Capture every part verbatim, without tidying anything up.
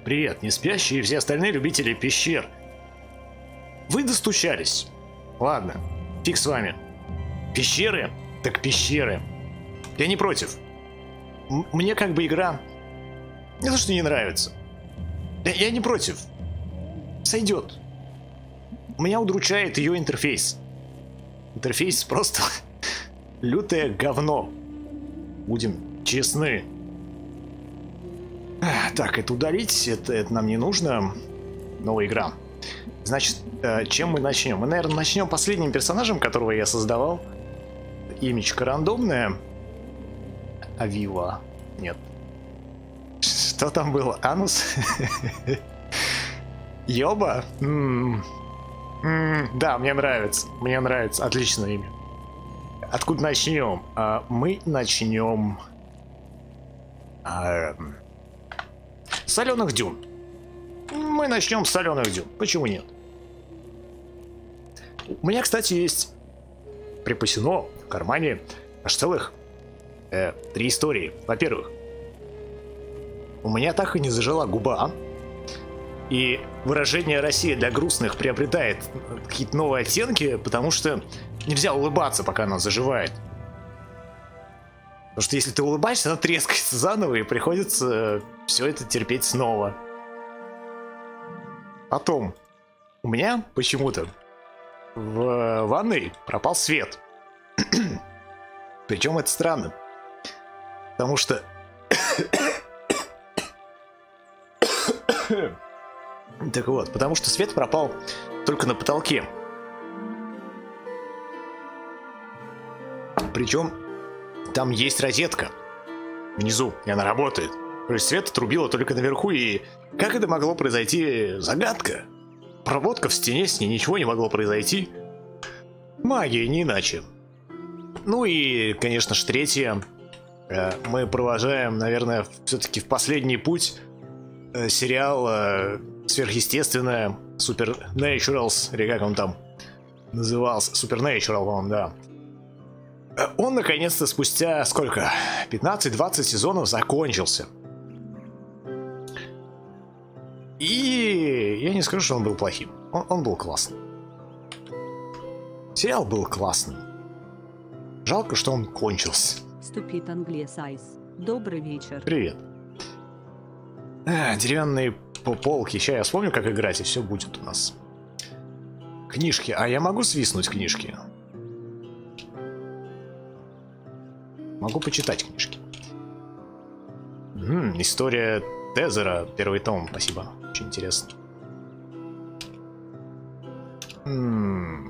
привет, не спящие и все остальные любители пещер. Вы достучались. Ладно, фиг с вами. Пещеры? Так пещеры. Я не против. М- мне как бы игра не то, что не нравится. Я, я не против. Сойдет. Меня удручает ее интерфейс. Интерфейс просто лютое говно. Будем честны. Так, это удалить, это, это нам не нужно. Новая игра. Значит, чем мы начнем? Мы, наверное, начнем последним персонажем, которого я создавал. Имечко рандомное. Авива. Нет. Что там было? Анус? Йоба? М-м. М-м, да, мне нравится. Мне нравится. Отличное имя. Откуда начнем? А, мы начнем... А, с соленых дюн. Мы начнем с соленых дюн. Почему нет? У меня, кстати, есть припасено в кармане аж целых э, три истории. Во-первых, у меня так и не зажила губа. И выражение «Россия для грустных» приобретает какие-то новые оттенки, потому что нельзя улыбаться, пока она заживает. Потому что если ты улыбаешься, она трескается заново, и приходится все это терпеть снова. Потом, у меня почему-то в ванной пропал свет. Причем это странно. Потому что... Так вот, потому что свет пропал только на потолке. Причем там есть розетка внизу, и она работает. То есть свет отрубило только наверху, и как это могло произойти? Загадка. Проводка в стене, с ней ничего не могло произойти. Магия, не иначе. Ну и, конечно же, третье. Мы провожаем, наверное, все-таки в последний путь сериал сверхъестественное, Supernaturals, или как он там назывался, Supernatural, по-моему, да. Он, наконец-то, спустя сколько? пятнадцать-двадцать сезонов закончился. И я не скажу, что он был плохим. Он, он был классным. Сериал был классным. Жалко, что он кончился. Ступит английский. Добрый вечер. Привет. А, деревянные полки. Сейчас я вспомню, как играть, и все будет у нас. Книжки. А я могу свистнуть книжки? Могу почитать книжки. М-м, история Тезера, первый том. Спасибо. Очень интересно. М-м.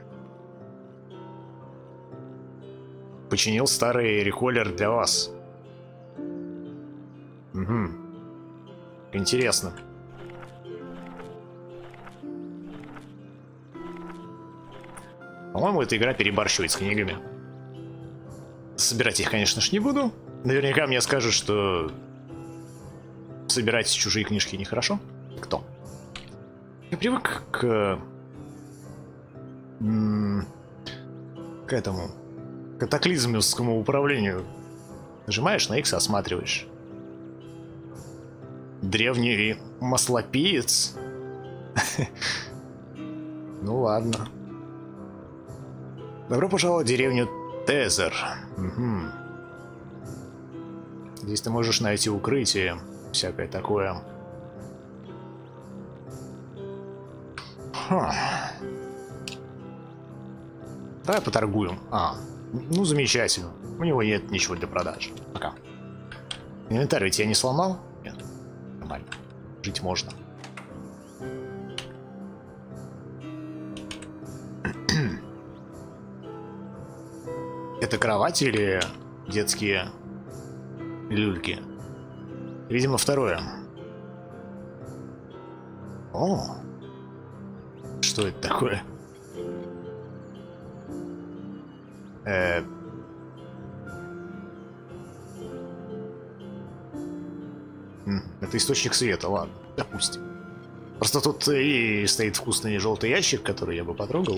Починил старый реколлер для вас. Угу. Интересно. По-моему, эта игра перебарщивает с книгами. Собирать их, конечно же, не буду. Наверняка мне скажут, что собирать чужие книжки нехорошо. Кто? Я привык к... к этому... катаклизмовскому управлению. Нажимаешь на X и осматриваешь. Древний маслопиец. Ну ладно. Добро пожаловать в деревню Тезер. Угу. Здесь ты можешь найти укрытие, всякое такое. Ха. Давай поторгуем. А, ну замечательно. У него нет ничего для продажи. Пока. Инвентарь ведь я не сломал? Нет. Нормально. Жить можно. Это кровать или детские люльки? Видимо, второе. О! Что это такое? Э... Это источник света, ладно, допустим. Просто тут и стоит вкусный желтый ящик, который я бы потрогал.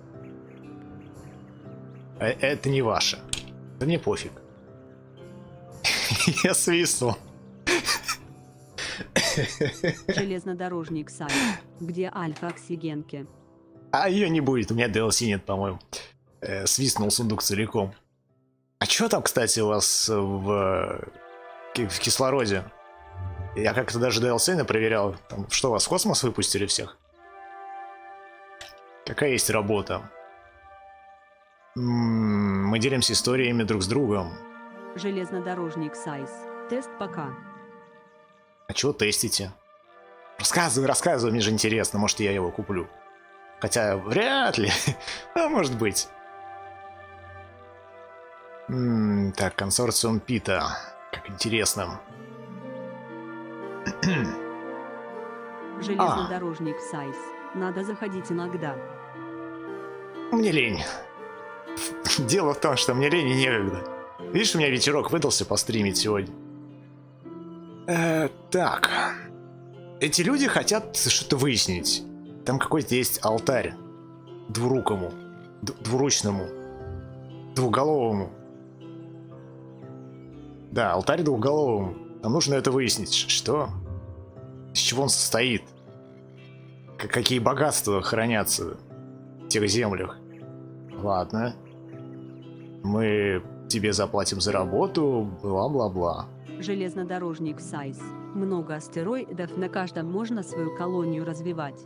А это не ваше. Да мне пофиг. Я свистнул. Железнодорожник Сайс. Где альфа-оксигенки? А ее не будет, у меня ди эл си нет, по-моему. Э, свистнул сундук целиком. А что там, кстати, у вас в, в кислороде? Я как-то даже ди эл си не проверял. Там, что, вас в космос выпустили всех? Какая есть работа? М-м, мы делимся историями друг с другом. Железнодорожник Сайс. Тест пока. А чего тестите? Рассказывай, рассказывай, мне же интересно, может я его куплю. Хотя вряд ли. А может быть. М-м, так, консорциум Пита. Как интересно. Железнодорожник Сайс. Надо заходить иногда. Мне лень. Дело в том, что мне лень и некогда. Видишь, у меня вечерок выдался постримить сегодня. Э, так. Эти люди хотят что-то выяснить. Там какой-то есть алтарь. Двурукому. Д- двуручному. Двуголовому. Да, алтарь двуголовому. Нам нужно это выяснить. Что? Из чего он состоит? К- какие богатства хранятся в тех землях? Ладно. Мы тебе заплатим за работу, бла-бла-бла. Железнодорожник Сайс. Много астероидов, на каждом можно свою колонию развивать.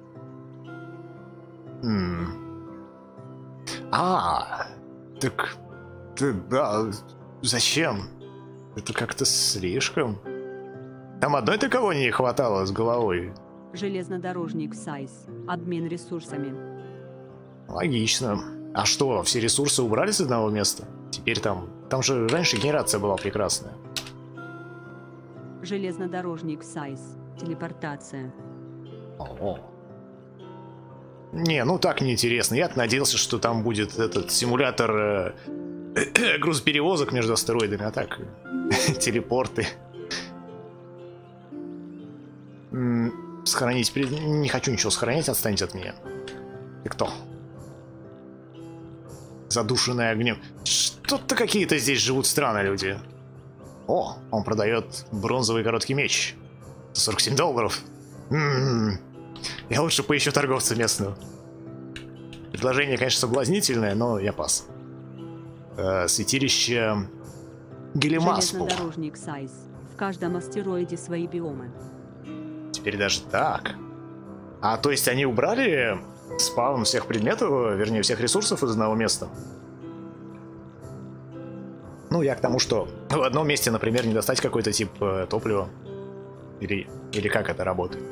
М. А, так, ты, да, зачем? Это как-то слишком. Там одной-то колонии хватало с головой. Железнодорожник Сайс. Обмен ресурсами. Логично. А что, все ресурсы убрали с одного места? Теперь там... Там же раньше генерация была прекрасная. Железнодорожник Сайс. Телепортация. О. Не, ну так неинтересно. Я надеялся, что там будет этот симулятор э, грузоперевозок между астероидами, а так телепорты. М, Сохранить... при- Не хочу ничего сохранять, отстаньте от меня. Ты кто? Задушенный огнем. Что-то какие-то здесь живут странные люди. О, он продает бронзовый короткий меч. За сорок семь долларов. М-м-м. Я лучше поищу торговца местного. Предложение, конечно, соблазнительное, но я пас. Э, святилище Гелимаспу. Железнодорожник Сайс. В каждом астероиде свои биомы. Теперь даже так. А то есть они убрали спаун всех предметов, вернее, всех ресурсов из одного места? Ну, я к тому, что в одном месте, например, не достать какой-то тип э, топлива. Или, или как это работает?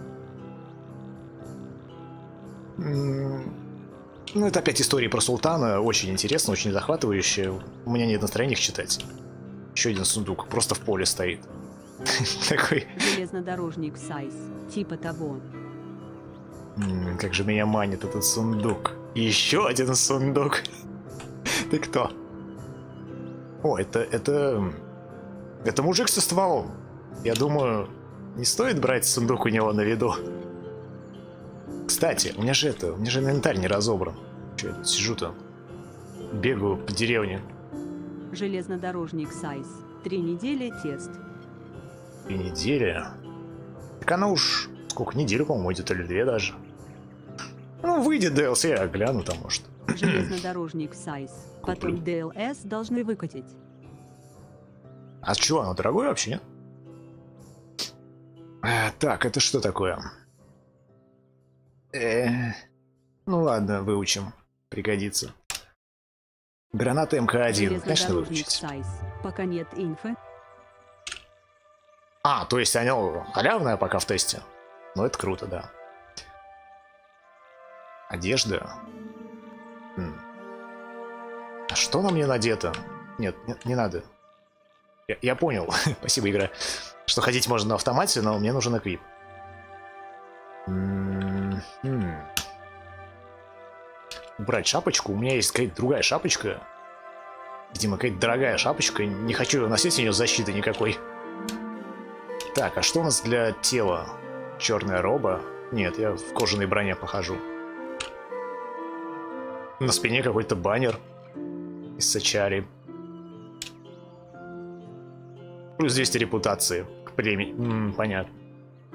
М, Ну, это опять истории про султана. Очень интересно, очень захватывающе. У меня нет настроения их читать. Еще один сундук. Просто в поле стоит. Такой... Железнодорожник Сайс. Типа того. М, Как же меня манит этот сундук. Еще один сундук. Ты кто? О, это, это... Это мужик со стволом. Я думаю, не стоит брать сундук у него на виду. Кстати, у меня же это... У меня же инвентарь не разобран. Че я тут сижу-то? Бегаю по деревне. Железнодорожник Сайс. Три недели тест. И неделя. Так она уж... Сколько? Неделю, по-моему, идет, или две даже. Ну, выйдет ди эл си, я гляну там, может. Железнодорожник Сайс. Потом ди эл эс должны выкатить. А что, оно дорогое вообще, нет? А, так, это что такое? Э, ну ладно, выучим. Пригодится. Граната эм ка один, конечно, Железнодорожник выучить. Сайс. Пока нет инфы. А, то есть оно халявное пока в тесте? Ну, это круто, да. Одежда. М. А что на мне надето? Нет, не, не надо. Я, я понял, спасибо, игра. Что ходить можно на автомате, но мне нужен эквип. М-м-м. Убрать шапочку. У меня есть какая-то другая шапочка. Видимо, какая-то дорогая шапочка. Не хочу носить у нее защиты никакой. Так, а что у нас для тела? Черная роба? Нет, я в кожаной броне похожу. На спине какой-то баннер из Сачари. Плюс двести репутации к племени. М, понятно.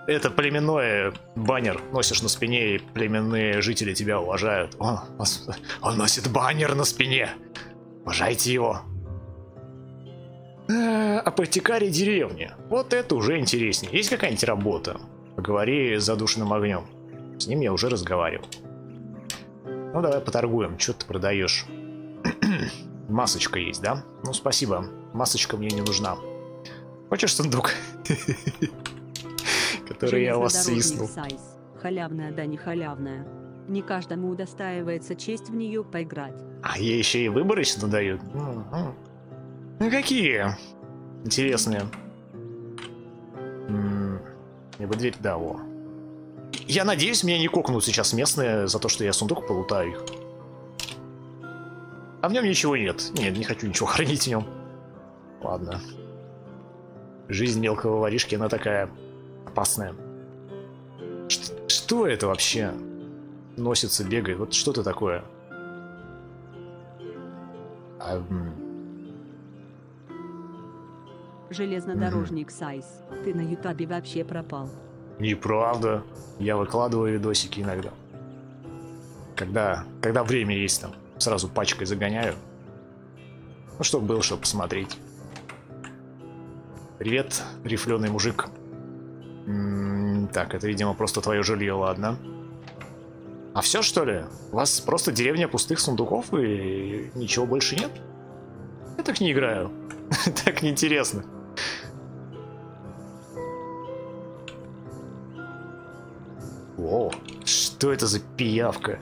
это племенной баннер носишь на спине, и племенные жители тебя уважают. О, он носит баннер на спине. Уважайте его. Э, апотекарий деревни. Вот это уже интереснее. Есть какая-нибудь работа? Поговори с задушенным огнем. С ним я уже разговаривал. Ну давай поторгуем. Что ты продаешь? Масочка есть, да? Ну спасибо. Масочка мне не нужна. Хочешь сундук? Который я у вас свистнул. Халявная, да не халявная. Не каждому удостаивается честь в нее поиграть. А ей еще и выборочно дают. Ну какие? Интересные. Мне бы дверь дало. Я надеюсь, меня не кокнут сейчас местные за то, что я сундук полутаю их. А в нем ничего нет. Нет, не хочу ничего хранить в нем. Ладно. Жизнь мелкого воришки, она такая опасная. Ш- что это вообще? Носится, бегает. Вот что это такое? А, Железнодорожник Сайс, ты на ютубе вообще пропал. Неправда. Я выкладываю видосики иногда. Когда, когда время есть там. Сразу пачкой загоняю. Ну, чтобы было, чтобы посмотреть. Привет, рифленый мужик. М-м, так, это, видимо, просто твое жилье, ладно. А все, что ли? У вас просто деревня пустых сундуков и ничего больше нет? Я так не играю. Так неинтересно. О, что это за пиявка?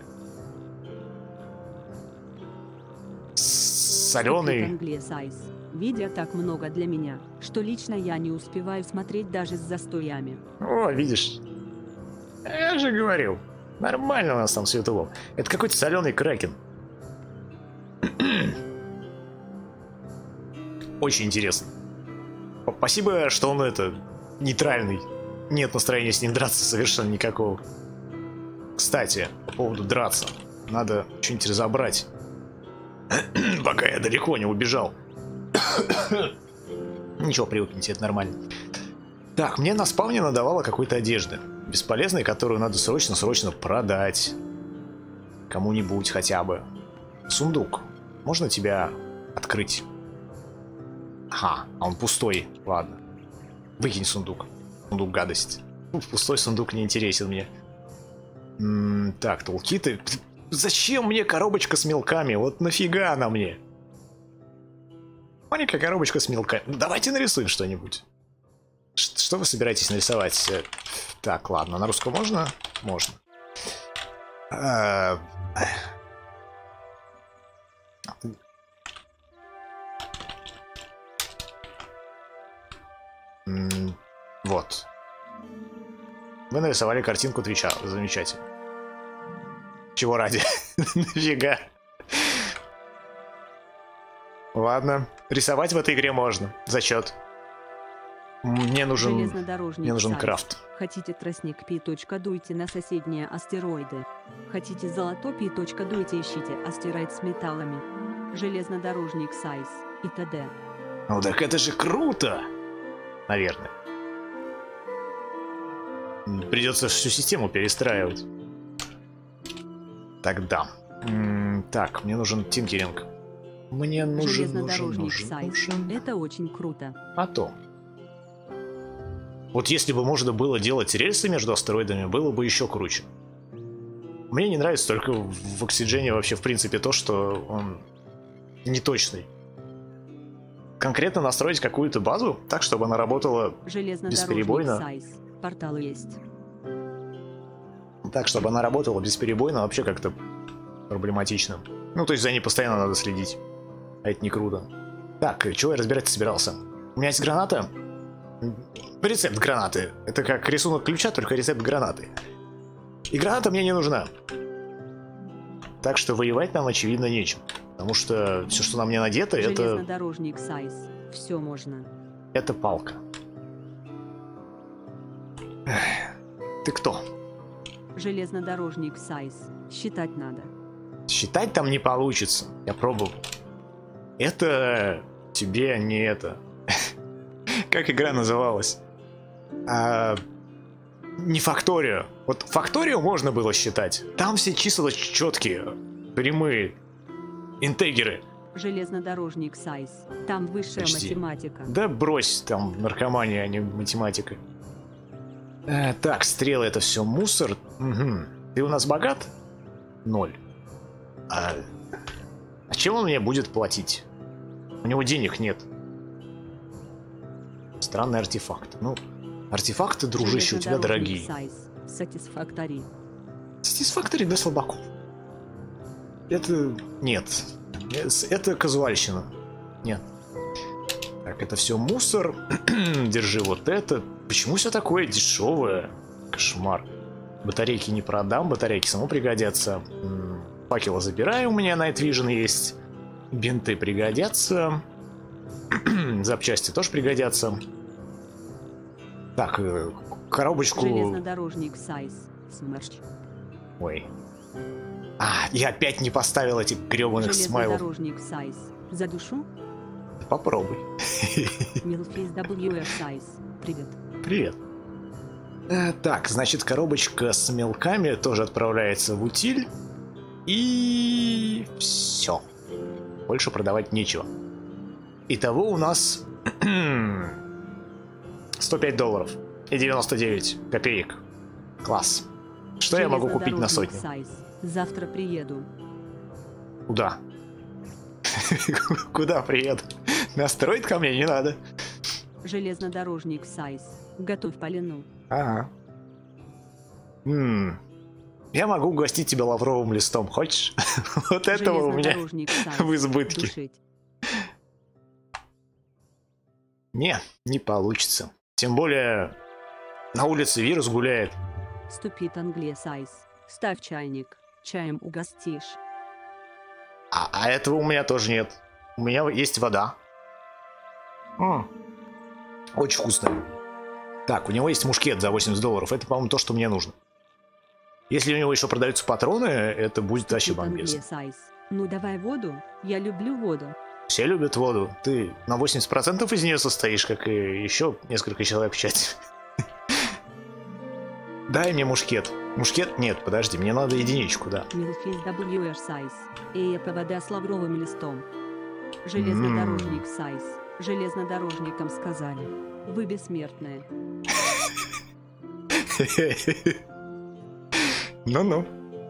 Соленый. Видео так много для меня, что лично я не успеваю смотреть даже с застоями. О, видишь? Я же говорил. Нормально у нас там с ютубом. Это какой-то соленый кракен. Очень интересно. Спасибо, что он это нейтральный. Нет настроения с ним драться совершенно никакого. Кстати, по поводу драться. Надо что-нибудь разобрать. Пока я далеко не убежал. Ничего, привыкните, это нормально. Так, мне на спавне надавало какой-то одежды. Бесполезной, которую надо срочно-срочно продать. Кому-нибудь хотя бы. Сундук. Можно тебя открыть? Ага, а он пустой. Ладно. Выкинь сундук. Сундук гадость. Пустой сундук не интересен мне. М-м, так, толкиты. Зачем мне коробочка с мелками? Вот нафига она мне? Маленькая коробочка с мелками. Давайте нарисуем что-нибудь. Что вы собираетесь нарисовать? Так, ладно, на русском можно? Можно. А... Вот. Вы нарисовали картинку Твича. Замечательно. Чего ради? Нафига? Ладно. Рисовать в этой игре можно. Зачет. Мне нужен, мне нужен крафт. Хотите тростник пи. Дуйте на соседние астероиды. Хотите золото пи. Дуйте, ищите астероид с металлами. Железнодорожник Сайс и т.д. Ну так это же круто! Наверное. Придется всю систему перестраивать. Тогда. М-м, так, мне нужен тинкеринг. Мне нужен, нужен, нужен, нужен. Это очень круто. А то. Вот если бы можно было делать рельсы между астероидами, было бы еще круче. Мне не нравится только в Oxygen вообще в принципе то, что он неточный. Конкретно настроить какую-то базу так, чтобы она работала бесперебойно. Сайз. Порталы есть. Так, чтобы она работала бесперебойно, вообще как-то проблематично. Ну, то есть за ней постоянно надо следить. А это не круто. Так, чего я разбирать собирался? У меня есть граната. Рецепт гранаты. Это как рисунок ключа, только рецепт гранаты. И граната мне не нужна. Так что воевать нам, очевидно, нечем. Потому что все, что на мне надето, это... Железнодорожник Сайс. Все можно. Это палка. Ты кто? Железнодорожник Сайс. Считать надо. Считать там не получится. Я пробовал. Это тебе не это. Как игра называлась? А... не факторию. Вот факторию можно было считать. Там все числа четкие, прямые, интегеры. Железнодорожник Сайс. Там высшая Почти. математика. Да брось, там наркомания, а не математика. Э, так, стрелы это все мусор. Угу. Ты у нас богат? Ноль. А... а чем он мне будет платить? У него денег нет. Странный артефакт. Ну, артефакты, дружище, у тебя дорогие. Satisfactory. Satisfactory для слабаков. Это... нет. Это казуальщина. Нет. Так, это все мусор. Держи вот это. Почему все такое дешевое? Кошмар. Батарейки не продам, батарейки само пригодятся. Факела забираю, у меня Night Vision есть. Бинты пригодятся. Запчасти тоже пригодятся. Так, коробочку... Железнодорожник Сайс. Смерч. Ой. А, я опять не поставил этих гребаных смайлов. Железнодорожник Сайс. За душу? Попробуй. Милфейс дабл ю эр Сайс. Привет. Привет. А, так, значит, коробочка с мелками тоже отправляется в утиль. И... все. Больше продавать нечего. Итого у нас... сто пять долларов и девяносто девять копеек. Класс. Что я могу купить на сотню? Сайс. Завтра приеду. Куда? Куда приеду? Настроить ко мне не надо. Железнодорожник Сайс. Готовь полину. Ага. М-м. Я могу угостить тебя лавровым листом, хочешь? Вот этого у меня в избытке. Не, не получится. Тем более на улице вирус гуляет. Ступит Англия Сайс. Ставь чайник. Чаем угостишь. А, а этого у меня тоже нет. У меня есть вода. М-м. Очень вкусно. Так, у него есть мушкет за восемьдесят долларов. Это, по-моему, то, что мне нужно. Если у него еще продаются патроны, это будет вообще бомбезно. Ну давай воду. Я люблю воду. Все любят воду. Ты на восемьдесят процентов из нее состоишь, как и еще несколько человек в чате. Дай мне мушкет. Мушкет? Нет, подожди, мне надо единичку, да. Милфейс дабл ю эр Сайс. И ПВД с лавровым листом. Железнодорожник Сайс. Железнодорожникам сказали. Вы бессмертные. Ну-ну.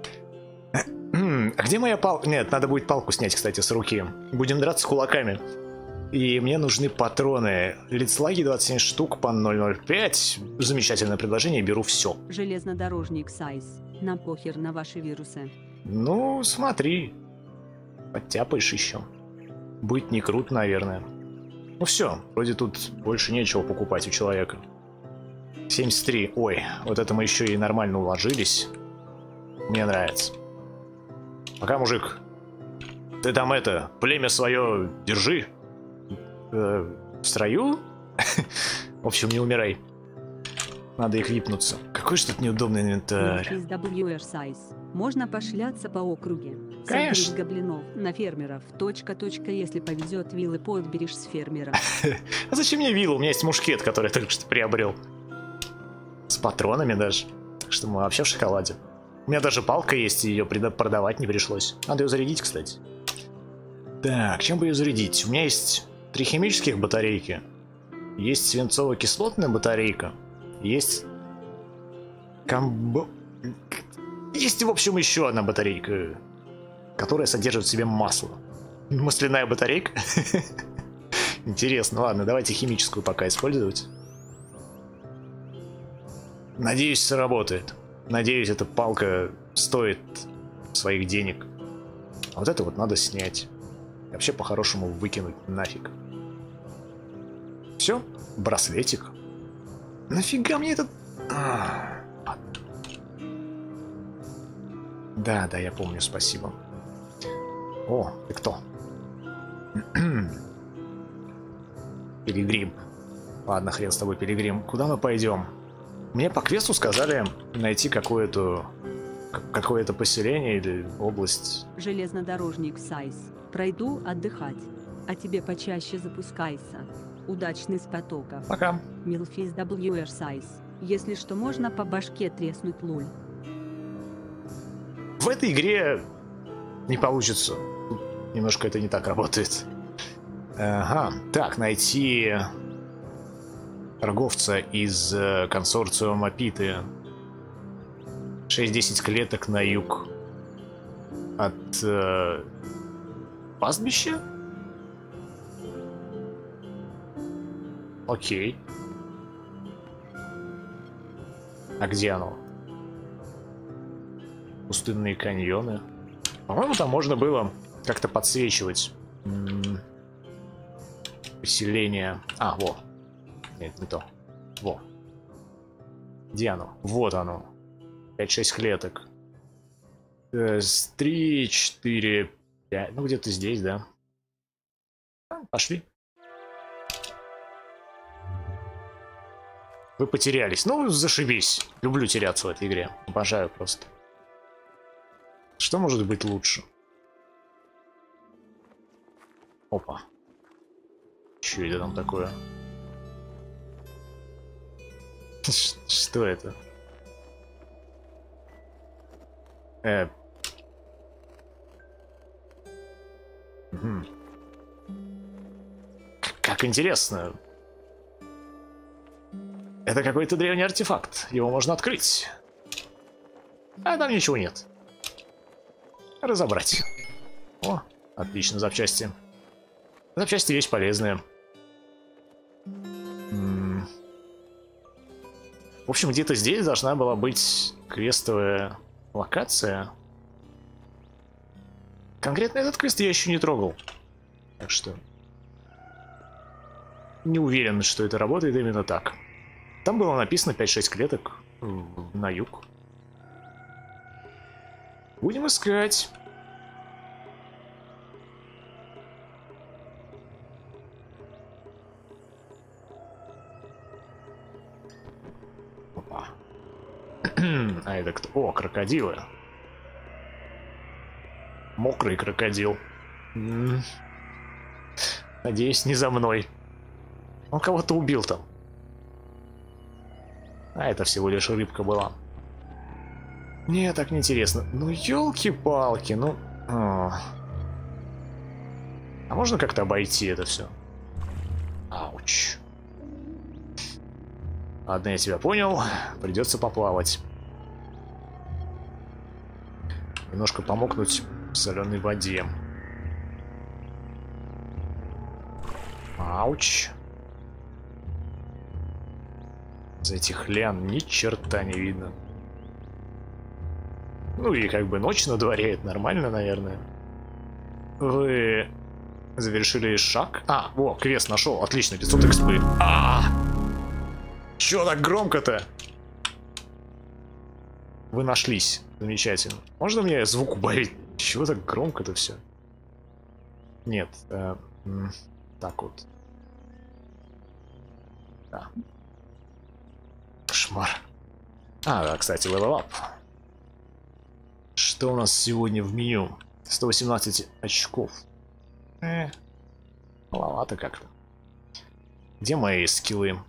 А где моя палка? Нет, надо будет палку снять, кстати, с руки. Будем драться кулаками. И мне нужны патроны. Лицлаги двадцать семь штук по ноль ноль пять. Замечательное предложение, беру все. Железнодорожник Сайс. Нам похер на ваши вирусы. Ну, смотри. Подтяпаешь еще. Будет не круто, наверное. Ну все, вроде тут больше нечего покупать у человека. семьдесят три. Ой, вот это мы еще и нормально уложились. Мне нравится. Пока, мужик. Ты там это, племя свое держи. Э, в строю? В общем, не умирай. Надо их випнуться. Какой же тут неудобный инвентарь. дабл ю эр Size. Можно пошляться по округе. Конечно. Соберись гоблинов на фермеров. Точка, точка, если повезет, виллы подберешь с фермера. А зачем мне вилла? У меня есть мушкет, который я только что приобрел. С патронами даже. Так что мы вообще в шоколаде. У меня даже палка есть, и ее продавать не пришлось. Надо ее зарядить, кстати. Так, чем бы ее зарядить? У меня есть три химических батарейки. Есть свинцово-кислотная батарейка. Есть... Комбо... Есть, в общем, еще одна батарейка, которая содержит в себе масло. Масляная батарейка? Интересно, ладно, давайте химическую пока использовать. Надеюсь, сработает. Надеюсь, эта палка стоит своих денег. А вот это вот надо снять. Вообще, по-хорошему, выкинуть нафиг. Все, браслетик. Нафига мне этот... А, да, да, я помню, спасибо. О, ты кто? Пилигрим. Ладно, хрен с тобой, Пилигрим. Куда мы пойдем? Мне по квесту сказали найти какое-то какое-то поселение или область. Железнодорожник Сайз. Пройду отдыхать. А тебе почаще запускайся. Удачный с потоков. Пока. Милфис дабл ю эр Сайз. Если что, можно по башке треснуть, луль. В этой игре не получится. Немножко это не так работает. Ага. Так, найти торговца из э, консорциума Питы. шесть-десять клеток на юг от э, пастбища? Окей. А где оно? Пустынные каньоны. По-моему, там можно было как-то подсвечивать м-м, поселение. А, во. Нет, не то. Во. Где оно? Вот оно. пять-шесть клеток. три, четыре, пять. Ну, где-то здесь, да. Пошли. Вы потерялись. Ну, зашибись. Люблю теряться в этой игре. Обожаю просто. Что может быть лучше? Опа. Что это там такое? Что это? Э. Угу. Как интересно. Это какой-то древний артефакт. Его можно открыть. А там ничего нет. Разобрать. О, отлично, запчасти. Запчасти вещь полезная. М-м. В общем, где-то здесь должна была быть квестовая локация. Конкретно этот квест я еще не трогал. Так что... не уверен, что это работает именно так. Там было написано пять-шесть клеток на юг. Будем искать. Опа. А это кто? О, крокодилы. Мокрый крокодил. М-м. Надеюсь, не за мной. Он кого-то убил там. А это всего лишь рыбка была. Мне так неинтересно. Ну, елки-палки, ну... А, а можно как-то обойти это все? Ауч. Ладно, я тебя понял. Придется поплавать. Немножко помокнуть в соленой воде. Ауч. За этих лиан ни черта не видно. Ну и как бы ночь на дворе, это нормально, наверное. Вы завершили шаг? А, во, квест нашел, отлично, пятьсот экспы. А, чё так громко-то? Вы нашлись, замечательно. Можно мне звук убавить? Чего так громко-то все? Нет, э, так вот. Да. Кошмар. А, да, кстати, level up. Что у нас сегодня в меню? сто восемнадцать очков. Э, маловато как-то. Где мои скиллы?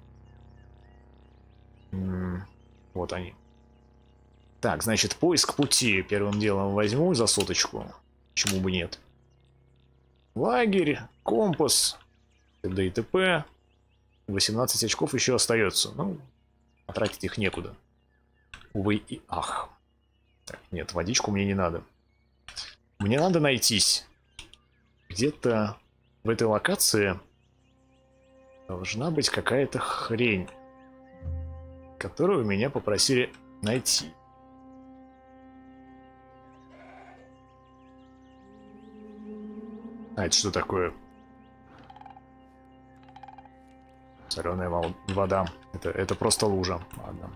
М-м, вот они. Так, значит, поиск пути первым делом возьму за соточку. Почему бы нет? Лагерь, компас, т.д. и т.п. восемнадцать очков еще остается. Ну, потратить их некуда. Увы и ах. Так, нет, водичку мне не надо. Мне надо найтись. Где-то в этой локации должна быть какая-то хрень, которую меня попросили найти. А это что такое? Соленая вода. Это, это просто лужа. Ладно.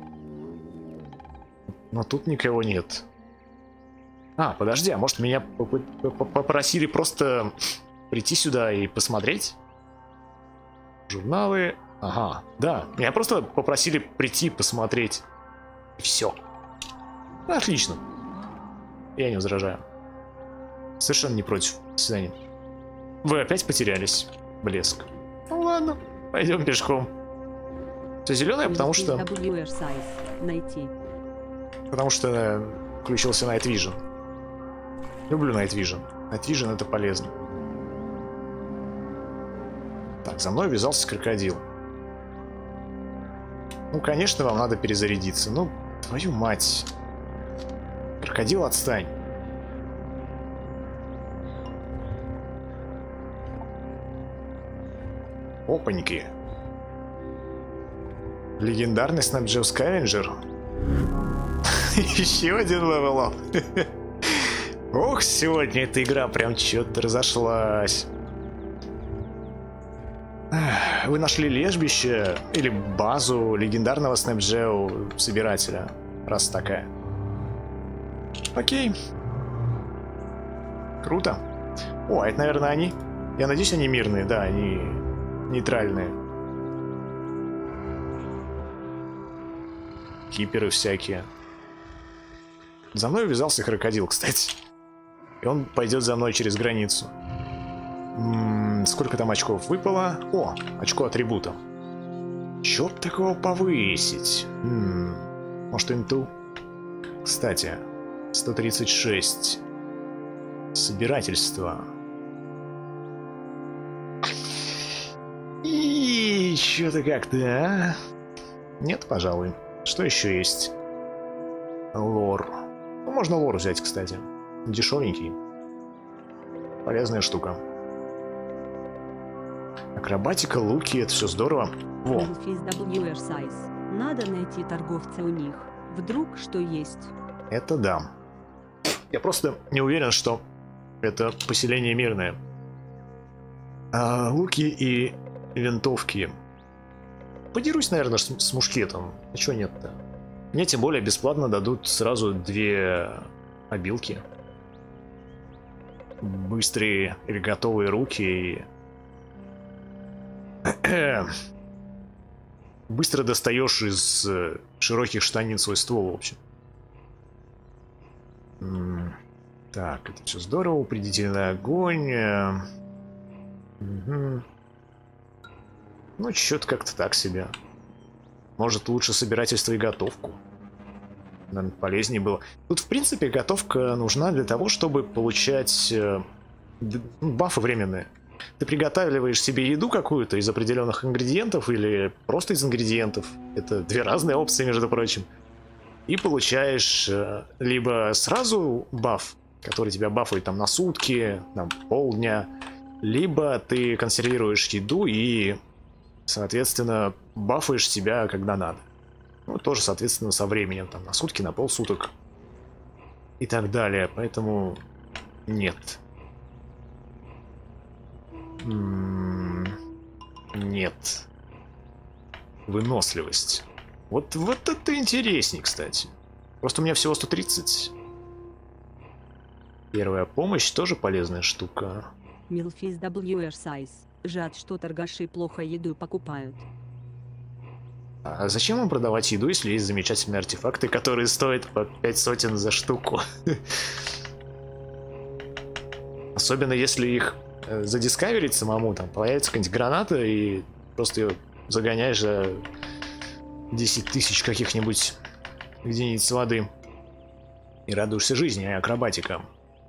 Но тут никого нет. А, подожди, а может меня попросили просто прийти сюда и посмотреть? Журналы. Ага, да. Меня просто попросили прийти посмотреть. И все. Отлично. Я не возражаю. Совершенно не против. До свидания. Вы опять потерялись. Блеск. Ну ладно, пойдем пешком. Все зеленое, потому что... Найти. Потому что включился Night Vision. Люблю Night Vision. Night Vision это полезно. Так, за мной ввязался крокодил. Ну, конечно, вам надо перезарядиться. Ну, твою мать. Крокодил, отстань. Опаньки. Легендарный Snapjab Scavenger. Еще один левел. Ох, сегодня эта игра прям что-то разошлась. Вы нашли лежбище или базу легендарного Snapjab собирателя. Раз такая. Окей. Круто. О, это, наверное, они. Я надеюсь, они мирные. Да, они нейтральные. Киперы всякие. За мной увязался крокодил, кстати. И он пойдет за мной через границу. М-м, сколько там очков выпало? О, очко атрибута. Чё б такого повысить? М-м, может, инту? Кстати, сто тридцать шесть. Собирательство. И чё-то как-то, а? Нет, пожалуй. Что еще есть? Лор. Ну, можно лор взять, кстати. Дешевенький. Полезная штука. Акробатика, луки, это все здорово. Во. Надо найти торговца у них. Вдруг что есть. Это да. Я просто не уверен, что это поселение мирное. А луки и винтовки. Подерусь, наверное, с, с мушкетом. А чего нет-то? Мне тем более бесплатно дадут сразу две обилки. Быстрые или готовые руки. И... быстро достаешь из широких штанин свой ствол, в общем. Так, это все здорово. Упредительный огонь. Угу. Ну, что-то как-то так себе. Может, лучше собирательство и готовку. Наверное, полезнее было. Тут, в принципе, готовка нужна для того, чтобы получать э, бафы временные. Ты приготавливаешь себе еду какую-то из определенных ингредиентов или просто из ингредиентов. Это две разные опции, между прочим. И получаешь э, либо сразу баф, который тебя бафает там на сутки, на полдня, либо ты консервируешь еду и, соответственно, бафаешь себя, когда надо. Ну, тоже, соответственно, со временем, там, на сутки, на полсуток и так далее. Поэтому нет. М-м- нет. Выносливость. Вот, вот это интересней, кстати. Просто у меня всего сто тридцать. Первая помощь тоже полезная штука. Милфис дабл ю эр Size. Жад, что торгаши плохо еду покупают. А зачем им продавать еду, если есть замечательные артефакты, которые стоят по пять сотен за штуку? Особенно если их задискаверить самому, там появится какая-нибудь граната и просто ее загоняешь за десять тысяч каких-нибудь единиц воды. И радуешься жизни, а акробатика.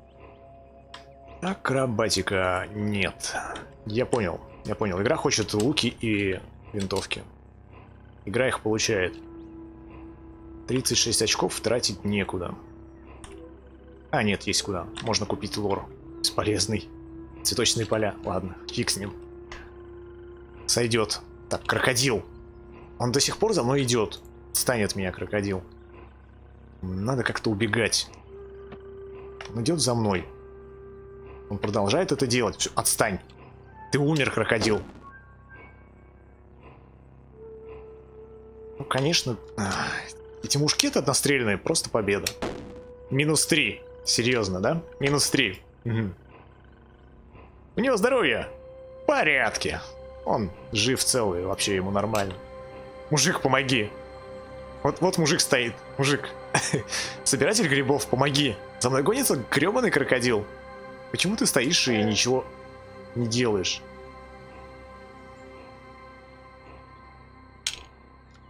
Акробатика нет. Я понял, я понял. Игра хочет луки и винтовки. Игра их получает. тридцать шесть очков тратить некуда. А, нет, есть куда. Можно купить лор. Бесполезный. Цветочные поля. Ладно, фиг с ним. Сойдет. Так, крокодил. Он до сих пор за мной идет. Отстань от меня, крокодил. Надо как-то убегать. Он идет за мной. Он продолжает это делать. Все, отстань. Ты умер, крокодил. Ну, конечно, эти мушкеты однострельные, просто победа. Минус три. Серьезно, да? Минус три. Угу. У него здоровье в порядке. Он жив целый, вообще ему нормально. Мужик, помоги. Вот, вот мужик стоит. Мужик. Собиратель грибов, помоги. За мной гонится гребаный крокодил. Почему ты стоишь и ничего не делаешь?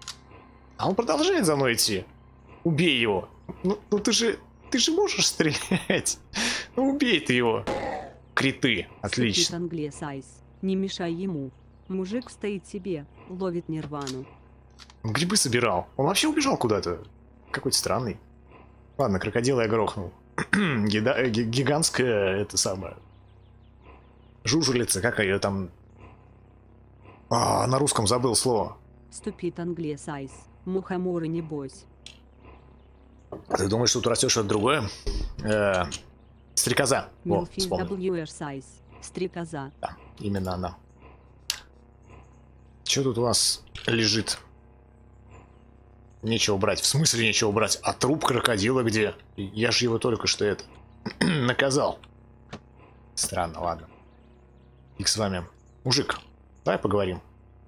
А он продолжает за мной идти. Убей его. Ну, ну ты же... Ты же можешь стрелять. Ну убей ты его. Криты. Отлично. Сайс. Не мешай ему. Мужик стоит себе, ловит нирвану. Он грибы собирал. Он вообще убежал куда-то. Какой-то странный. Ладно, крокодила я грохнул. Гида... Гигантская, это самое... Жужелица, как ее там... А, на русском забыл слово. Ступит Сайс. Мухоморы не бойся. А ты думаешь, что тут растет что-то другое? Э, стрекоза. Во, вспомнил. Сайс. Стрекоза. Да, именно она. Что тут у вас лежит? Нечего брать. В смысле нечего брать? А труп крокодила где? Я же его только что это... наказал. Странно, ладно. Фиг с вами. Мужик, давай поговорим.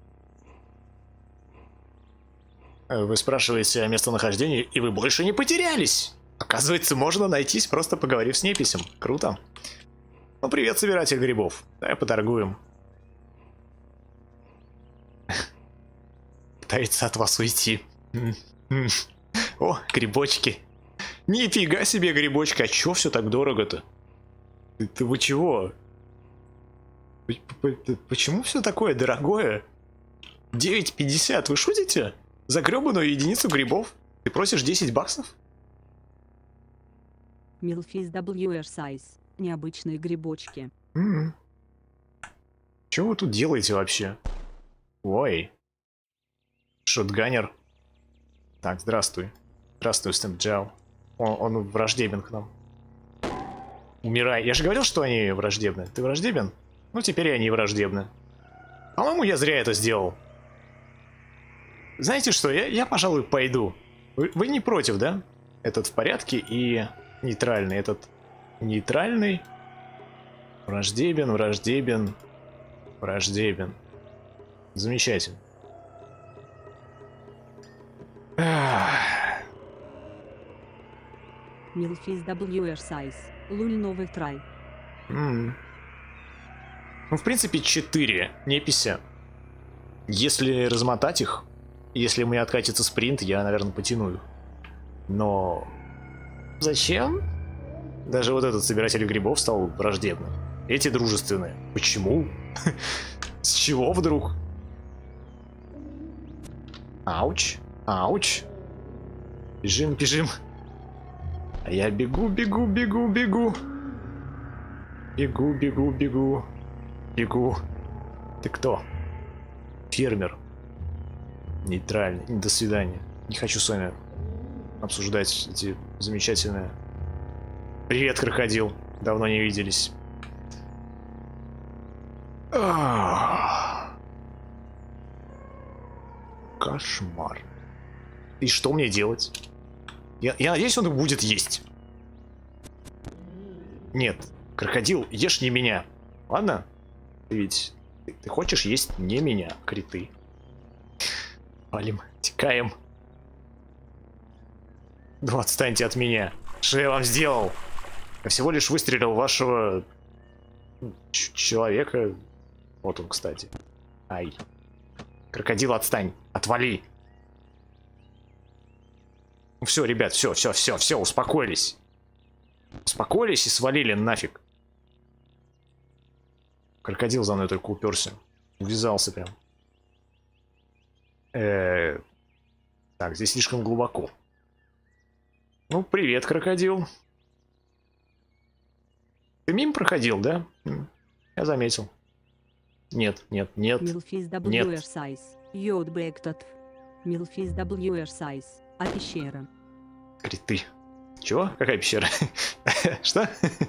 Вы спрашиваете о местонахождении, и вы больше не потерялись. Оказывается, можно найтись, просто поговорив с неписем. Круто. Ну, привет, собиратель грибов. Давай поторгуем. Пытается от вас уйти. О, грибочки. Нифига себе грибочки. А чё все так дорого-то? Ты, ты вы чего? Почему все такое дорогое? девять пятьдесят, вы шутите? За гребаную единицу грибов? Ты просишь десять баксов? Милфис дабл ю эр Сайз. Необычные грибочки. Mm-hmm. Чего вы тут делаете вообще? Ой. Шотганер. Так, здравствуй. Здравствуй, Стэмпджао. Он, он враждебен к нам. Умирай. Я же говорил, что они враждебны. Ты враждебен? Ну, теперь и они враждебны. По-моему, я зря это сделал. Знаете что, я, я пожалуй, пойду. Вы, вы не против, да? Этот в порядке и нейтральный. Этот нейтральный. Враждебен, враждебен, враждебен. Замечательно. Милфис дабл ю эр Сайз. Луль новый трай. Mm. Ну, в принципе, четыре непися. Если размотать их, если мне откатится спринт, я, наверное, потяну их. Но... Зачем? Даже вот этот собиратель грибов стал враждебным. Эти дружественные. Почему? С чего вдруг? Ауч. Ауч. Бежим, бежим. А я бегу, бегу, бегу, бегу. Бегу, бегу, бегу. Бегу. Ты кто? Фермер. Нейтральный. До свидания. Не хочу с вами обсуждать эти замечательные... Привет, крокодил. Давно не виделись. Кошмар. И что мне делать? Я, я надеюсь, он будет есть. Нет, крокодил, ешь не меня. Ладно? Ты ведь... Ты, ты хочешь есть не меня, криты. Валим, текаем. Ну, отстаньте от меня. Что я вам сделал? Я всего лишь выстрелил в вашего... человека. Вот он, кстати. Ай. Крокодил, отстань. Отвали. Все, ребят, все, все, все, все, успокоились. Успокоились и свалили нафиг. Крокодил за мной только уперся. Увязался прям. Э-э- так, здесь слишком глубоко. Ну, привет, крокодил. Ты мимо проходил, да? Я заметил. Нет, нет, нет. Милфис дабл ю эр Сайз. Йод Бэктот. Милфис дабл ю эр Сайз. А пещера? Криты. Чего? Какая пещера? Что?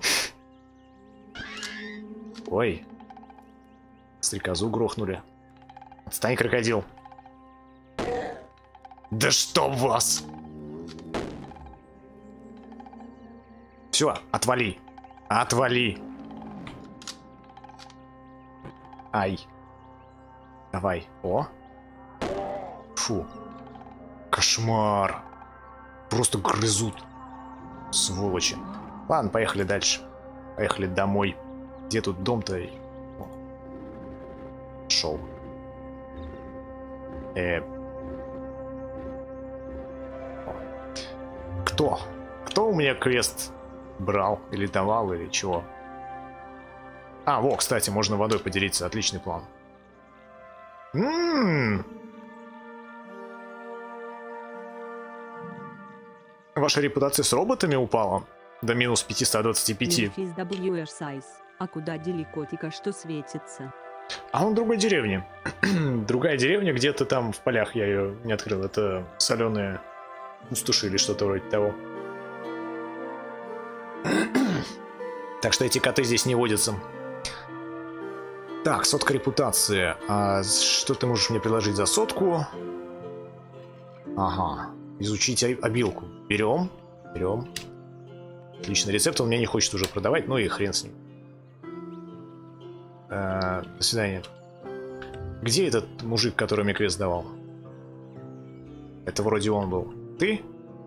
Ой. Стрекозу грохнули. Отстань, крокодил. Да что вас? Все, отвали. Отвали. Ай. Давай. О. Фу. Кошмар. Просто грызут. Сволочи. Ладно, поехали дальше. Поехали домой. Где тут дом-то? Шел. Э. Кто? Кто у меня квест брал? Или давал, или чего? А, во, кстати, можно водой поделиться. Отличный план. Ммм. Ваша репутация с роботами упала до минус пятьсот двадцати пяти. А куда дели котика, что светится? А он в другой деревне. Другая деревня, где-то там в полях, я ее не открыл. Это соленые пустоши или что-то вроде того. Так что эти коты здесь не водятся. Так, сотка репутации. А что ты можешь мне предложить за сотку? Ага. Изучить обилку. Берем. Берем. Отличный рецепт, он мне не хочет уже продавать, ну и хрен с ним. Э, до свидания. Где этот мужик, который мне квест давал? Это вроде он был. Ты?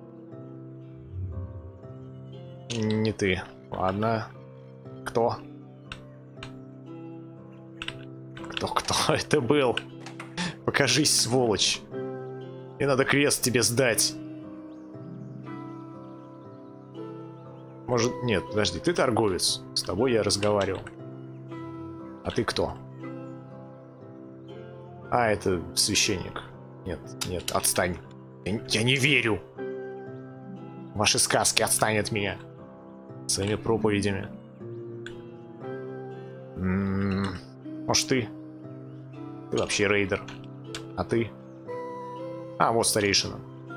Не ты. Ладно. Кто? Кто-кто это был? Покажись, сволочь. Мне надо квест тебе сдать. Может, нет, подожди, ты торговец. С тобой я разговаривал. А ты кто? А, это священник. Нет, нет, отстань. Я, я не верю. Ваши сказки, отстань от меня. Своими проповедями. М-м-м. Может, ты? Ты вообще рейдер. А ты? А, вот старейшина.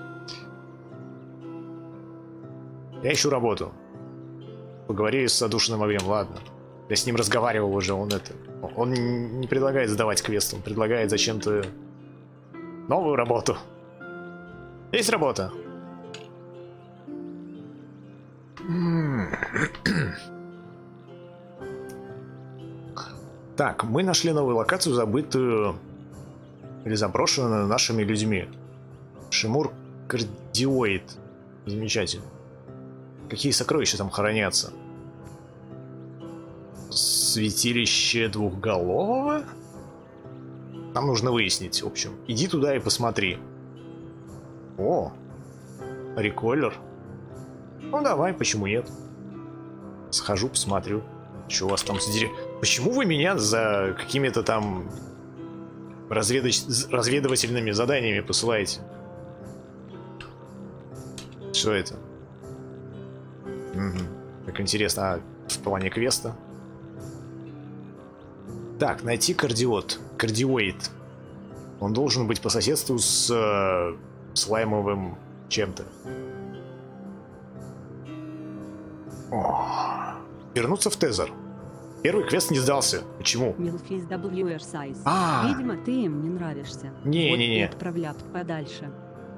Я ищу работу. Поговори с задушенным огнем, ладно. Я с ним разговаривал уже, он это... Он не предлагает сдавать квест, он предлагает зачем-то новую работу. Есть работа? Так, мы нашли новую локацию, забытую или заброшенную нашими людьми. Шимур Кардиоид. Замечательно. Какие сокровища там хранятся? Святилище двухголового? Нам нужно выяснить, в общем. Иди туда и посмотри. О, реколлер. Ну давай, почему нет? Схожу, посмотрю. Что у вас там за деревья? Почему вы меня за какими-то там разведоч... разведывательными заданиями посылаете? Что это? Угу. Как интересно, а в плане квеста? Так, найти кардиот. Кардиоид. Он должен быть по соседству с э, слаймовым чем-то. О, вернуться в Тезер. Первый квест не сдался. Почему? А, видимо, ты им не нравишься. Не-не-не. Вот отправляют подальше.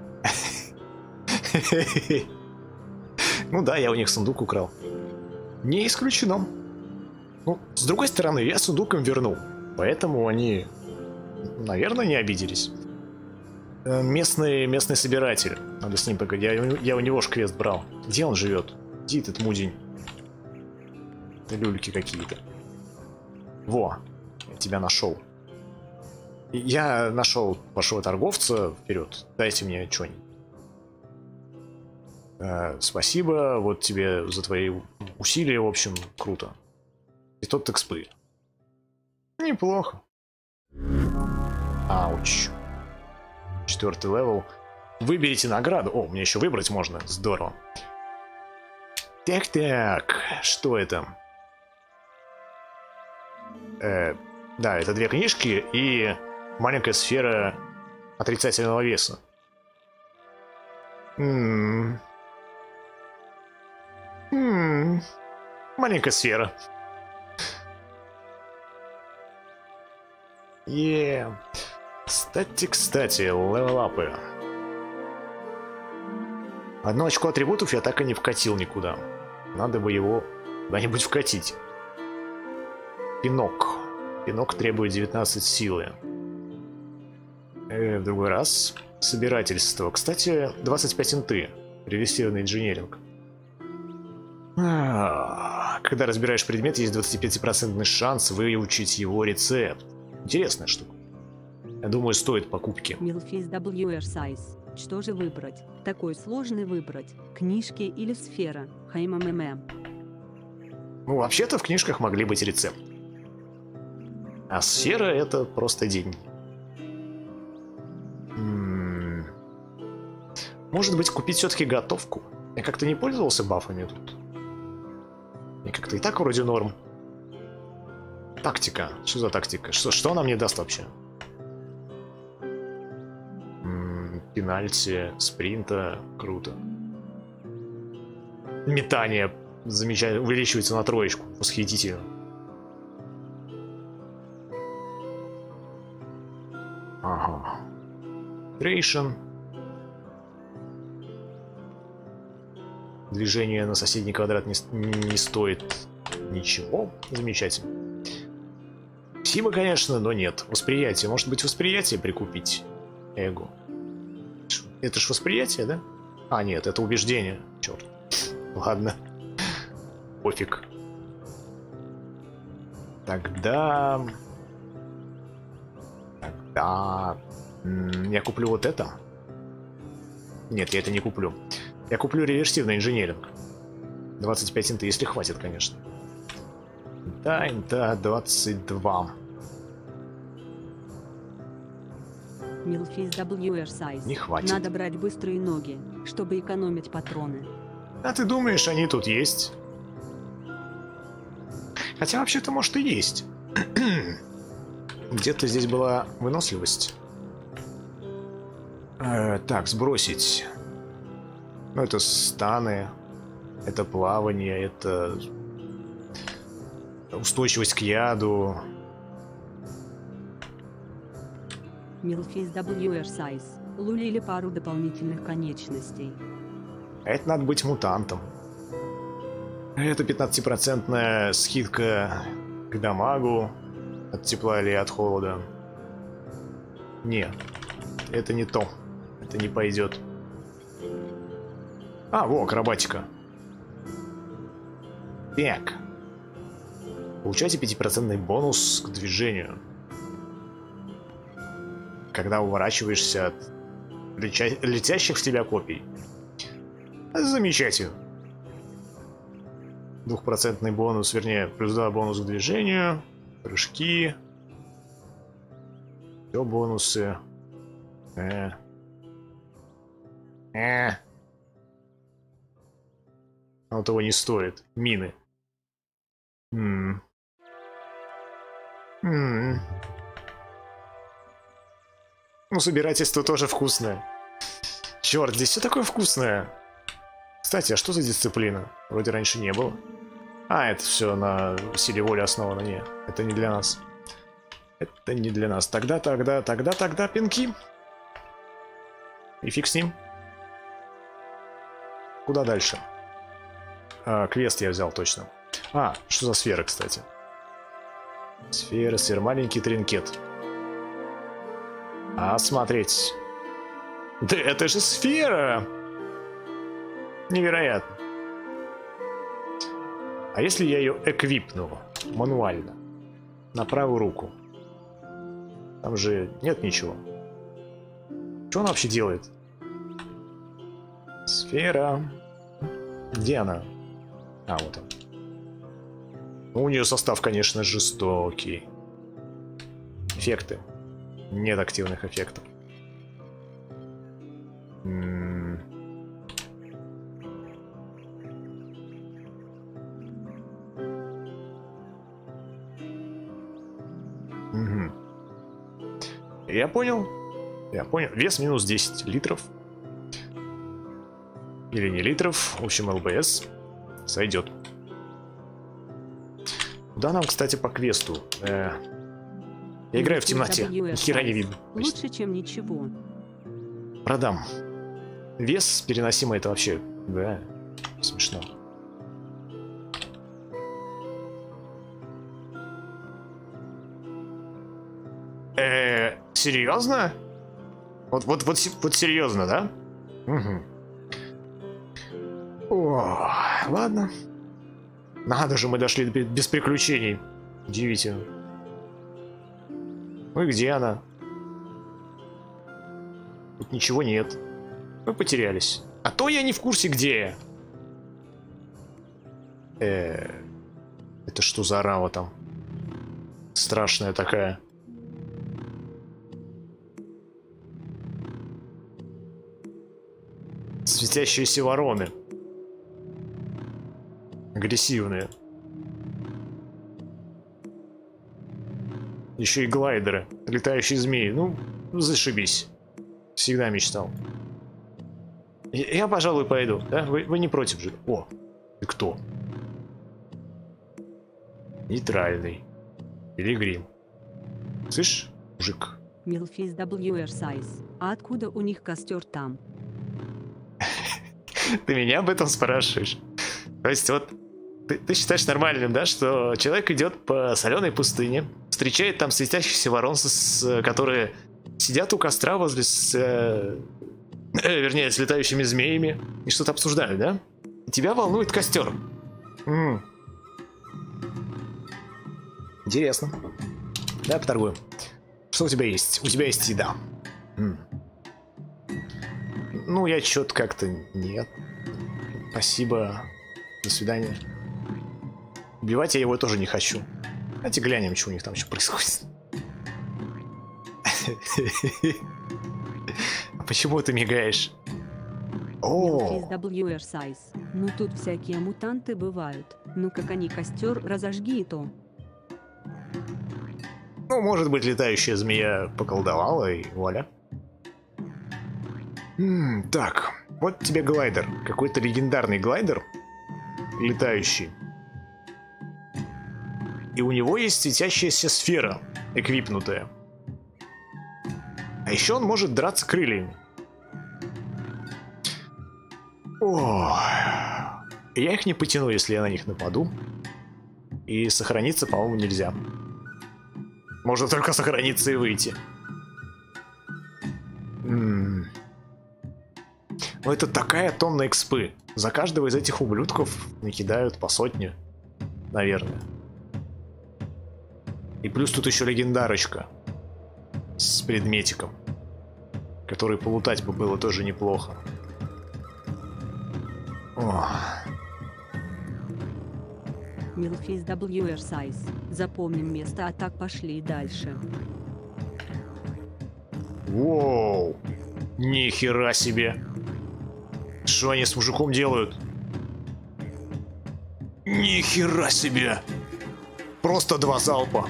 Ну да, я у них сундук украл. Не исключено. Ну, с другой стороны, я сундук им вернул. Поэтому они, наверное, не обиделись. Местный, местный собиратель. Надо с ним поговорить. Я, я у него ж квест брал. Где он живет? Где этот мудень? Это люльки какие-то. Во, я тебя нашел. Я нашел вашего торговца. Вперед, дайте мне что-нибудь. Э, спасибо, вот тебе за твои усилия, в общем, круто. И тот экспы. Неплохо. Ауч. Четвертый левел. Выберите награду. О, мне еще выбрать можно. Здорово. Так-так. Что это? Э, да, это две книжки и маленькая сфера отрицательного веса. М-м-м. М-м. Маленькая сфера. Е. Кстати, кстати, левелапы. Одно очко атрибутов я так и не вкатил никуда. Надо бы его куда-нибудь вкатить. Пинок. Пинок требует девятнадцать силы. Э, в другой раз. Собирательство. Кстати, двадцать пять инты. Перевести на инженеринг. А, когда разбираешь предмет, есть двадцатипроцентный шанс выучить его рецепт. Интересная штука. Я думаю, стоит покупки. Milfis дабл ю ар Size. Что же выбрать? Такой сложный выбрать. Книжки или сфера? ХМММ. Ну, вообще-то в книжках могли быть рецепты. А сфера — это просто деньги. М-м- Может быть, купить все-таки готовку? Я как-то не пользовался бафами тут. И как-то и так вроде норм. Тактика. Что за тактика? Что, что она мне даст вообще? М-м, пенальти, спринта. Круто. Метание. Замечательно. Увеличивается на троечку. Восхитительно. Ага. Трейшн. Движение на соседний квадрат не, не стоит ничего. Замечательно. Сила, конечно, но нет. Восприятие. Может быть, восприятие прикупить? Эго. Это ж восприятие, да? А, нет, это убеждение. Черт. Ладно. Пофиг. Тогда... Тогда... Я куплю вот это. Нет, я это не куплю. Я куплю реверсивный инженеринг. двадцать пять инта, если хватит, конечно. Да, инта двадцать два. Milfis дабл ю ар Size. Не хватит. Надо брать быстрые ноги, чтобы экономить патроны. А ты думаешь, они тут есть? Хотя вообще-то, может, и есть. Где-то здесь была выносливость. Э, так, сбросить. Ну, это станы, это плавание, это устойчивость к яду. Milfis дабл ю ар Size. Лулили пару дополнительных конечностей. А это надо быть мутантом. Это пятнадцатипроцентная скидка к дамагу от тепла или от холода. Не, это не то. Это не пойдет. А, во, акробатика. Так. Получайте пятипроцентный бонус к движению. Когда уворачиваешься от летя... летящих в тебя копий. Замечательно. Двухпроцентный бонус, вернее, плюс два бонус к движению. Прыжки. Все бонусы. Э. Э. Оно того не стоит. Мины. М-м. М-м. Ну, собирательство тоже вкусное. Черт, здесь все такое вкусное. Кстати, а что за дисциплина? Вроде раньше не было. А, это все на силе воли основано. Не, это не для нас. Это не для нас. Тогда, тогда, тогда, тогда пинки. И фиг с ним. Куда дальше? А, квест я взял точно. А, что за сфера, кстати? Сфера, сфера, маленький тринкет. А, смотреть. Да это же сфера! Невероятно. А если я ее эквипну мануально? На правую руку. Там же нет ничего. Что она вообще делает? Сфера. Где она? А, вот он. У нее состав, конечно, жестокий. Эффекты. Нет активных эффектов. М-м- Угу. Я понял. Я понял. Вес минус десять литров. Или не литров. В общем, ЛБС сойдет. Да, нам, кстати, по квесту. Э, я играю в темноте. Ни хера не видно. Лучше, чем ничего. Продам. Вес переносимый, это вообще, да, смешно. Э, серьезно? Вот, вот, вот, вот серьезно, да? Угу. О, ладно. Надо же, мы дошли без приключений. Удивительно. Ну и где она? Тут ничего нет. Мы потерялись. А то я не в курсе, где я. Э-э, это что за орава там? Страшная такая. Светящиеся вороны. Агрессивные. Еще и глайдеры. Летающие змеи. Ну, зашибись. Всегда мечтал. Я, я пожалуй, пойду. Да? Вы, вы не против же? О, ты кто? Нейтральный. Пилигрим. Слышь, мужик? Милфис дабл ю эр Size. А откуда у них костер там? Ты меня об этом спрашиваешь? То есть вот ты, ты считаешь нормальным, да, что человек идет по соленой пустыне, встречает там светящихся ворон, с, с, которые сидят у костра возле с, э, э, вернее, с летающими змеями и что-то обсуждают, да? И тебя волнует костер. М-м. Интересно. Давай поторгуем. Что у тебя есть? У тебя есть еда. М. Ну, я что-то как-то нет. Спасибо. До свидания. Убивать я его тоже не хочу. Давайте глянем, что у них там еще происходит. А почему ты мигаешь? О! дабл ю эр Size. Ну тут всякие мутанты бывают. Ну как они костер разожги и то. Ну, может быть, летающая змея поколдовала и вуаля. М-м, так, вот тебе глайдер. Какой-то легендарный глайдер. Летающий. И у него есть светящаяся сфера, эквипнутая. А еще он может драться крыльями. О, я их не потяну, если я на них нападу. И сохраниться, по-моему, нельзя. Можно только сохраниться и выйти. М-м. Но это такая тонна экспы. За каждого из этих ублюдков накидают по сотне, наверное. И плюс тут еще легендарочка с предметиком, который полутать бы было тоже неплохо. О. Милфис дабл ю эр Size. Запомним место, а так пошли дальше. Воу! Нихера себе! Что они с мужиком делают? Нихера себе! Просто два залпа.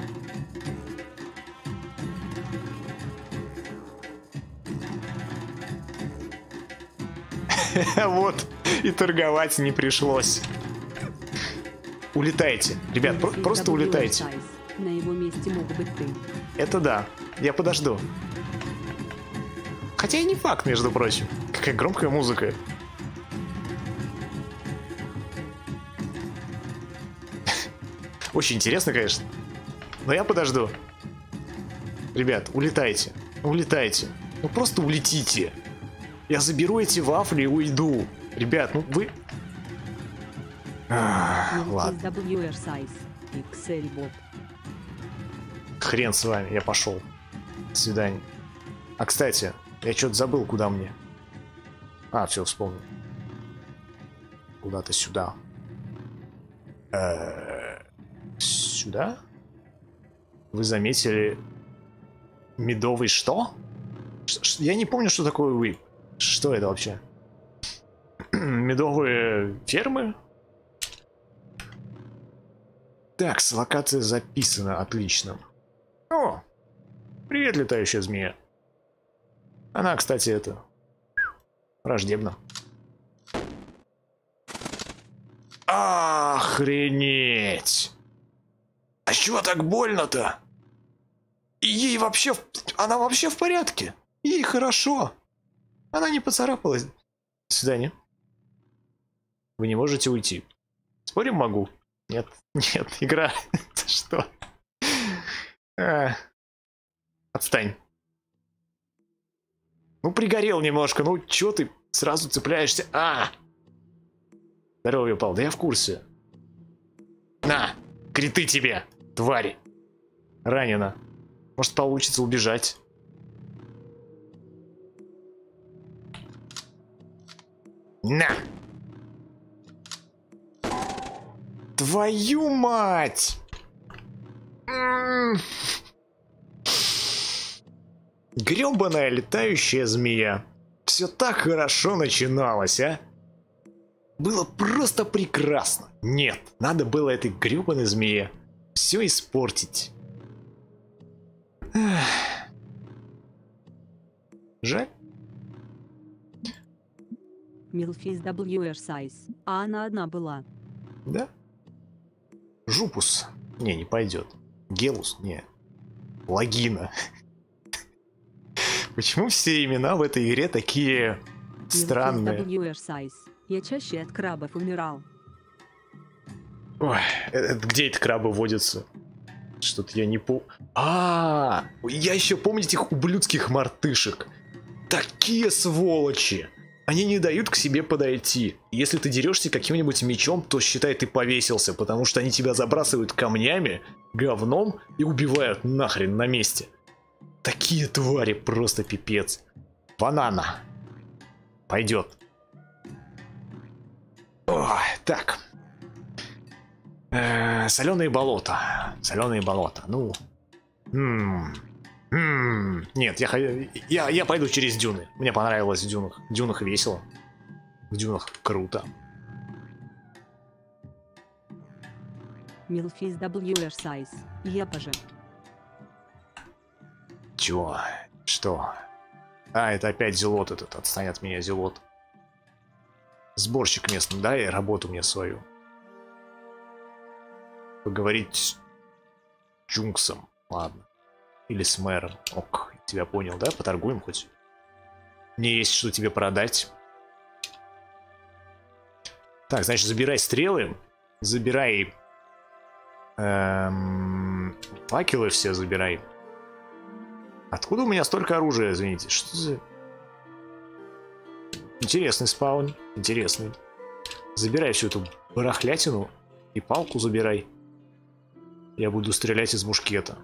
Вот, и торговать не пришлось. Улетайте. Ребят, про просто улетайте. На его месте мог быть ты. Это да. Я подожду. Хотя и не факт, между прочим. Какая громкая музыка. Очень интересно, конечно. Но я подожду. Ребят, улетайте. Улетайте. Ну просто улетите. Я заберу эти вафли и уйду. Ребят, ну вы... А, ладно. дабл ю эр Size. икс эл бот. Хрен с вами, я пошел. До свидания. А, кстати, я что-то забыл, куда мне. А, все, вспомнил. Куда-то сюда. Э-э- сюда? Вы заметили медовый что? Ш- ш- я не помню, что такое вы. Что это вообще? Медовые фермы? Так, локация записана, отлично. О, привет, летающая змея. Она, кстати, это... враждебна. Охренеть! А чего так больно-то? Ей вообще... Она вообще в порядке. Ей хорошо. Она не поцарапалась. До свидания. Вы не можете уйти. Спорим, могу? Нет, нет, игра. Что? А. Отстань. Ну, пригорел немножко. Ну, чё ты сразу цепляешься? А! Здорово, упал. Да я в курсе. На! Криты тебе, твари! Ранена. Может, получится убежать. На! Твою мать! Грёбаная летающая змея. Все так хорошо начиналось, а? Было просто прекрасно. Нет, надо было этой грёбаной змее все испортить. Эх. Жаль. Милфис дабл ю эр Size. А она одна была. Да? Жупус. Не, не пойдет. Гелус? Не. Лагина. Почему все имена в этой игре такие странные? дабл ю эр Size. Я чаще от крабов умирал. Ой, это, где эти крабы водятся? Что-то я не помню. А, я еще помню этих ублюдских мартышек. Такие сволочи. Они не дают к себе подойти. Если ты дерешься каким-нибудь мечом, то считай, ты повесился, потому что они тебя забрасывают камнями, говном и убивают нахрен на месте. Такие твари, просто пипец. Банана. Пойдет. Ой, так. Э-э, соленые болота. Соленые болота. Ну. М-м. М-м. Нет, я, я, я пойду через дюны. Мне понравилось в дюнах. В дюнах весело. В дюнах круто. Милфис дабл ю эр Size. Я поже. Чего? Что? А, это опять зелот этот. Отстань от меня, зелот. Сборщик местный, да, и работу мне свою. Поговорить с Джунксом. Ладно. Или с мэром. Ок, тебя понял, да? Поторгуем хоть. Мне есть что тебе продать. Так, значит, забирай стрелы. Забирай... Эм, факелы все забирай. Откуда у меня столько оружия, извините? Что за... Интересный спаун. Интересный. Забирай всю эту барахлятину. И палку забирай. Я буду стрелять из мушкета.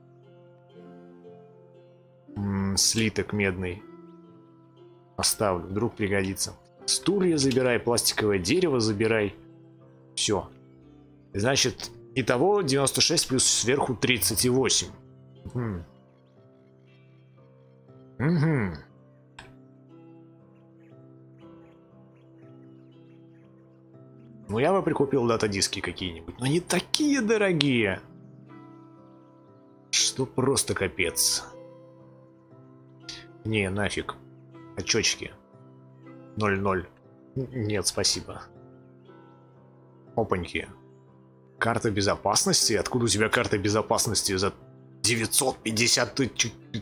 М-м, слиток медный. Оставлю, вдруг пригодится. Стулья забирай, пластиковое дерево забирай. Все. Значит, итого девяносто шесть плюс сверху тридцать восемь. Угу. Угу. Ну, я бы прикупил дата-диски какие-нибудь, но не такие дорогие, что просто капец. Не, нафиг. Очечки. ноль ноль. Нет, спасибо. Опаньки. Карта безопасности? Откуда у тебя карта безопасности за девятьсот пятьдесят? Ты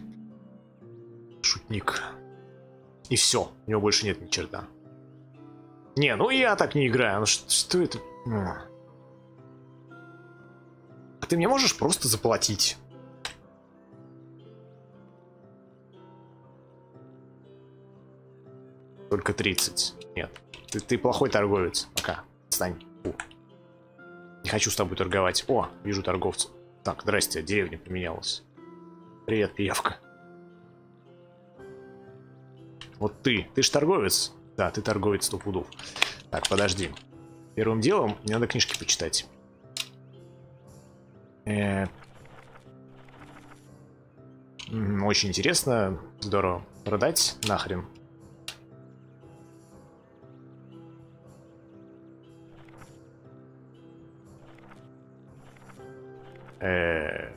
шутник. И все. У него больше нет ни черта. Не, ну я так не играю. Ну что, что это? А ты мне можешь просто заплатить? Только тридцать. Нет. Ты, ты плохой торговец. Пока. Отстань. Фу. Не хочу с тобой торговать. О, вижу торговца. Так, здрасте, деревня поменялась. Привет, пиявка. Вот ты. Ты ж торговец? Да, ты торговец сто пудов. Так, подожди. Первым делом мне надо книжки почитать. Э-э- Очень интересно. Здорово. Продать нахрен. Э-э-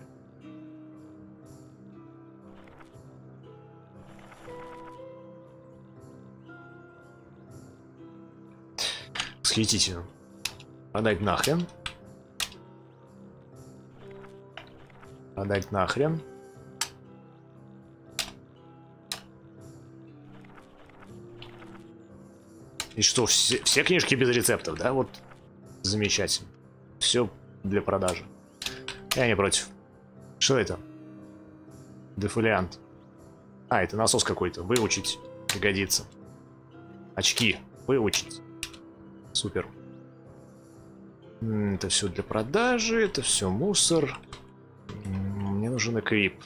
Восхитительно. Продать нахрен. Продать нахрен. И что, все, все книжки без рецептов, да? Вот замечательно. Все для продажи. Я не против. Что это? Дефолиант. А, это насос какой-то. Выучить пригодится. Очки. Выучить. Супер. Это все для продажи, это все мусор. Мне нужен эквип.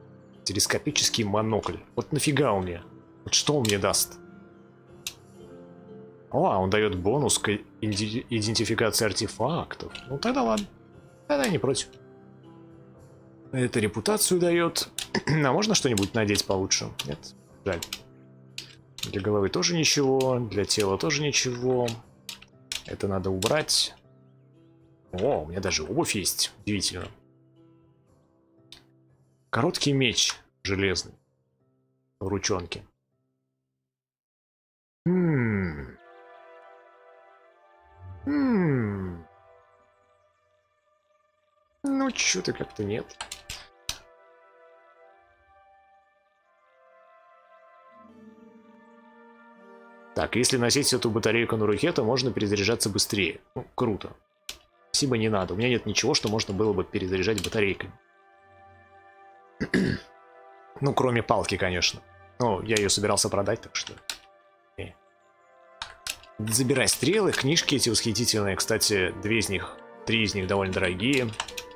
Телескопический монокль. Вот нафига он мне? Вот что он мне даст? О, а он дает бонус к иди- идентификации артефактов. Ну тогда ладно. Тогда я не против. Это репутацию дает. А можно что-нибудь надеть получше? Нет? Жаль. Для головы тоже ничего. Для тела тоже ничего. Это надо убрать. О, у меня даже обувь есть. Удивительно. Короткий меч железный. В ручонке. Ммм. Ммм. Ну, чё-то как-то нет. Так, если носить эту батарейку на руке, то можно перезаряжаться быстрее. Ну, круто. Спасибо, не надо. У меня нет ничего, что можно было бы перезаряжать батарейкой. Ну, кроме палки, конечно. Ну, я ее собирался продать, так что... Э. Забирай стрелы, книжки эти восхитительные. Кстати, две из них, три из них довольно дорогие.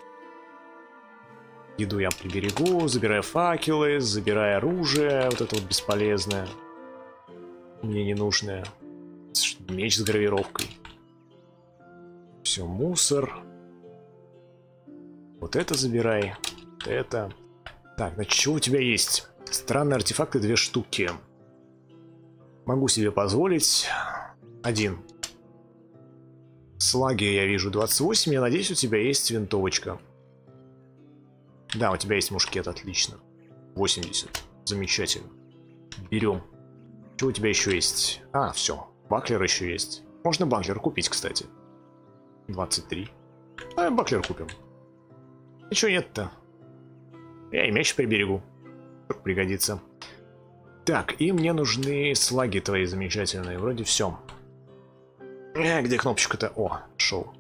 Еду я приберегу, забираю факелы, забираю оружие, вот это вот бесполезное. Мне не нужное. Меч с гравировкой. Все, мусор. Вот это забирай. Вот это. Так, значит, что у тебя есть? Странные артефакты, две штуки. Могу себе позволить. Один. Слаги я вижу двадцать восемь. Я надеюсь, у тебя есть винтовочка. Да, у тебя есть мушкет, отлично. восемьдесят. Замечательно. Берем. Что у тебя еще есть? А, все. Баклер еще есть. Можно баклер купить, кстати. двадцать три. А, баклер купим. Ничего нет-то. Я и меч приберегу. Вдруг пригодится. Так, и мне нужны слаги твои замечательные. Вроде все. Э, где кнопочка-то? О, шел.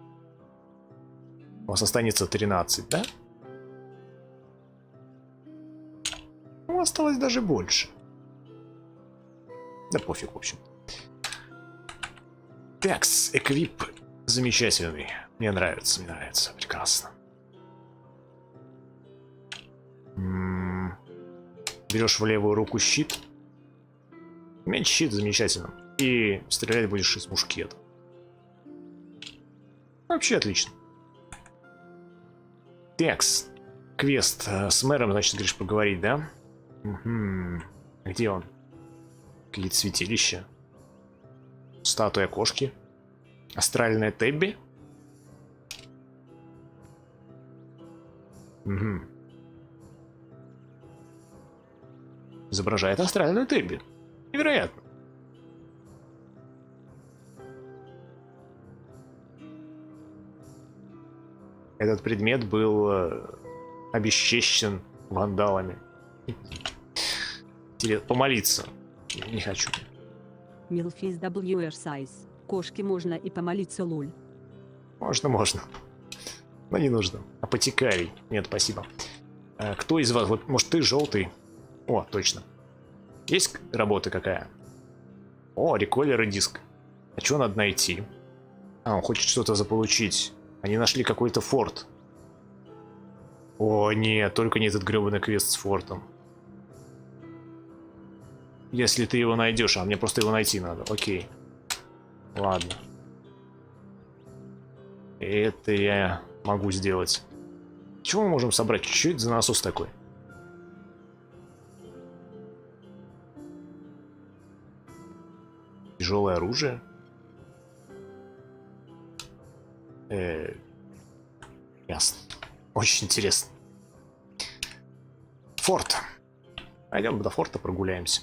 У вас останется тринадцать, да? Ну, осталось даже больше. Да пофиг, в общем. Такс, эквип замечательный. Мне нравится, мне нравится. Прекрасно. М-м-м. Берешь в левую руку щит. У меня щит, замечательно. И стрелять будешь из мушкета. Вообще отлично. Такс. Квест с мэром, значит, говоришь, поговорить, да? Угу. Где он? Какие-то святилища. Статуя кошки. Астральная Тебби. Угу. Изображает астральную Тебби. Невероятно. Этот предмет был э, обесчещен вандалами. Помолиться. Не хочу. Милфис дабл ю эр Size. Кошки можно и помолиться, луль. Можно, можно. Но не нужно. Апотекарий. Нет, спасибо. А кто из вас? Вот, может, ты желтый? О, точно. Есть работа какая? О, реколлер и диск. А что надо найти? А, он хочет что-то заполучить. Они нашли какой-то форт. О, нет, только не этот гребаный квест с фортом. Если ты его найдешь, а мне просто его найти надо. Окей. Ладно. Это я могу сделать. Чего мы можем собрать? Что это за насос такой? Тяжелое оружие. Э-э- ясно. Очень интересно. Форт. Пойдем до форта прогуляемся.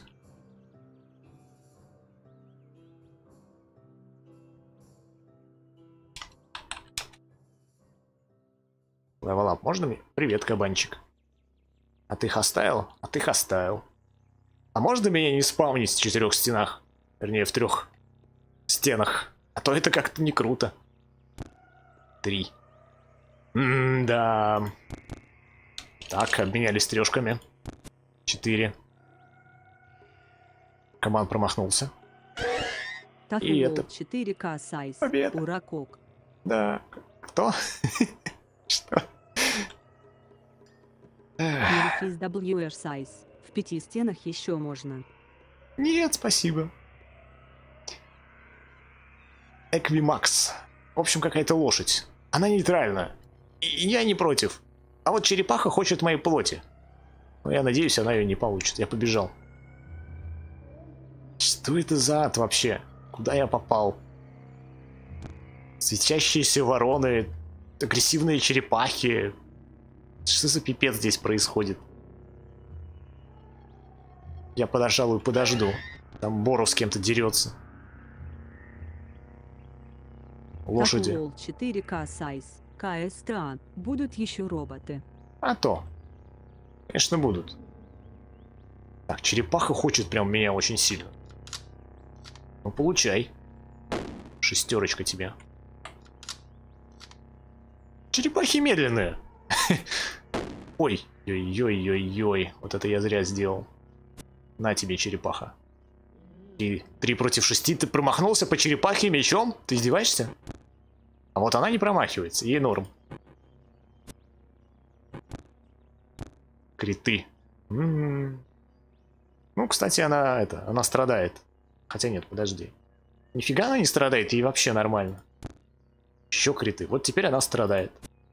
Левелап, можно мне? Привет, кабанчик. А ты их оставил? А ты их оставил. А можно меня не спаунить в четырех стенах? Вернее, в трех стенах. А то это как-то не круто. Три. М-да. Так, обменялись трешками. Четыре. Кабан промахнулся. И это... четыре ка Size. Победа. Уракок. Да. Кто? Что? Милфис дабл ю эр Size. В пяти стенах еще можно. Нет, спасибо. Эквимакс. В общем, какая-то лошадь. Она нейтральна. И я не против. А вот черепаха хочет моей плоти. Но я надеюсь, она ее не получит. Я побежал. Что это за ад вообще? Куда я попал? Светящиеся вороны, агрессивные черепахи. Что за пипец здесь происходит? Я, пожалуй, подожду. Там Боро с кем-то дерется. Лошади. Как у лол четыре ка Size, ка эс тэ, будут еще роботы. А то. Конечно, будут. Так, черепаха хочет прям меня очень сильно. Ну, получай. Шестерочка тебе. Черепахи медленные. Ой, ой-ой-ой-ой. Вот это я зря сделал. На тебе, черепаха. И три против шести. Ты промахнулся по черепахе мечом? Ты издеваешься? А вот она не промахивается. Ей норм. Криты. М-м-м. Ну, кстати, она это, она страдает. Хотя нет, подожди. Нифига она не страдает, ей вообще нормально. Еще криты. Вот теперь она страдает.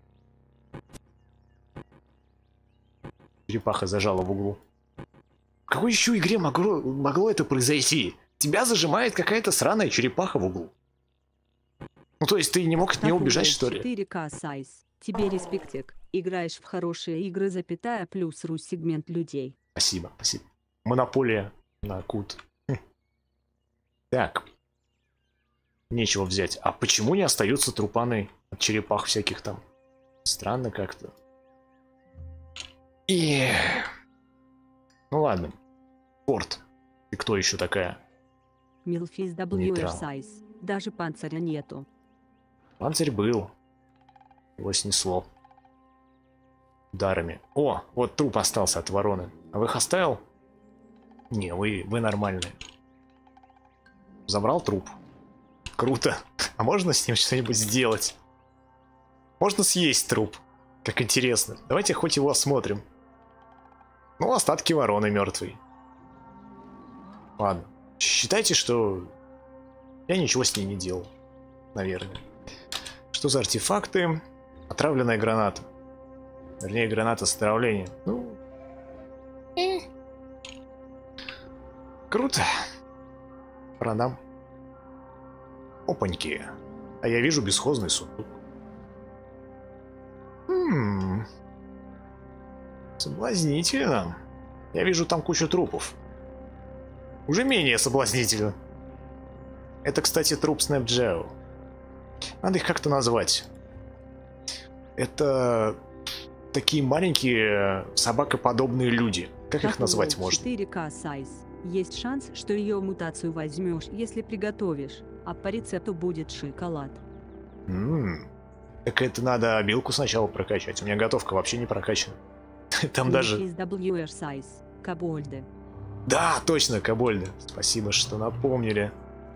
Черепаха зажала в углу. В какой еще игре могло, могло это произойти? Тебя зажимает какая-то сраная черепаха в углу. Ну, то есть ты не мог от нее убежать, что ли? четыре ка Size. Тебе респектик. Играешь в хорошие игры, запятая, плюс рус-сегмент людей. Спасибо, спасибо. Монополия на кут. Хм. Так. Нечего взять. А почему не остаются трупаны от черепах всяких там? Странно как-то. И... Ну ладно. Порт. Ты кто еще такая? Милфис дабл ю эр Size. Даже панциря нету. Панцирь был. Его снесло. Ударами. О, вот труп остался от вороны. А вы их оставил? Не, вы, вы нормальные. Забрал труп. Круто. А можно с ним что-нибудь сделать? Можно съесть труп. Как интересно. Давайте хоть его осмотрим. Ну, остатки вороны мертвый. Ладно. Считайте, что я ничего с ней не делал. Наверное. Что за артефакты? Отравленная граната. Вернее, граната с отравлением. Ну... Э. Круто. Продам. Опаньки. А я вижу бесхозный сундук. Хм. Соблазнительно. Я вижу там кучу трупов. Уже менее соблазнительно. Это, кстати, труп Снэпджео. Надо их как-то назвать. Это такие маленькие собакоподобные люди. Как их назвать можно? четыре ка Size. Есть шанс, что ее мутацию возьмешь, если приготовишь. А по рецепту будет шоколад. Ммм. Так это надо обилку сначала прокачать. У меня готовка вообще не прокачана. Там даже... Из дабл ю эр Size. Кобольды. Да, точно, кобольды. Спасибо, что напомнили.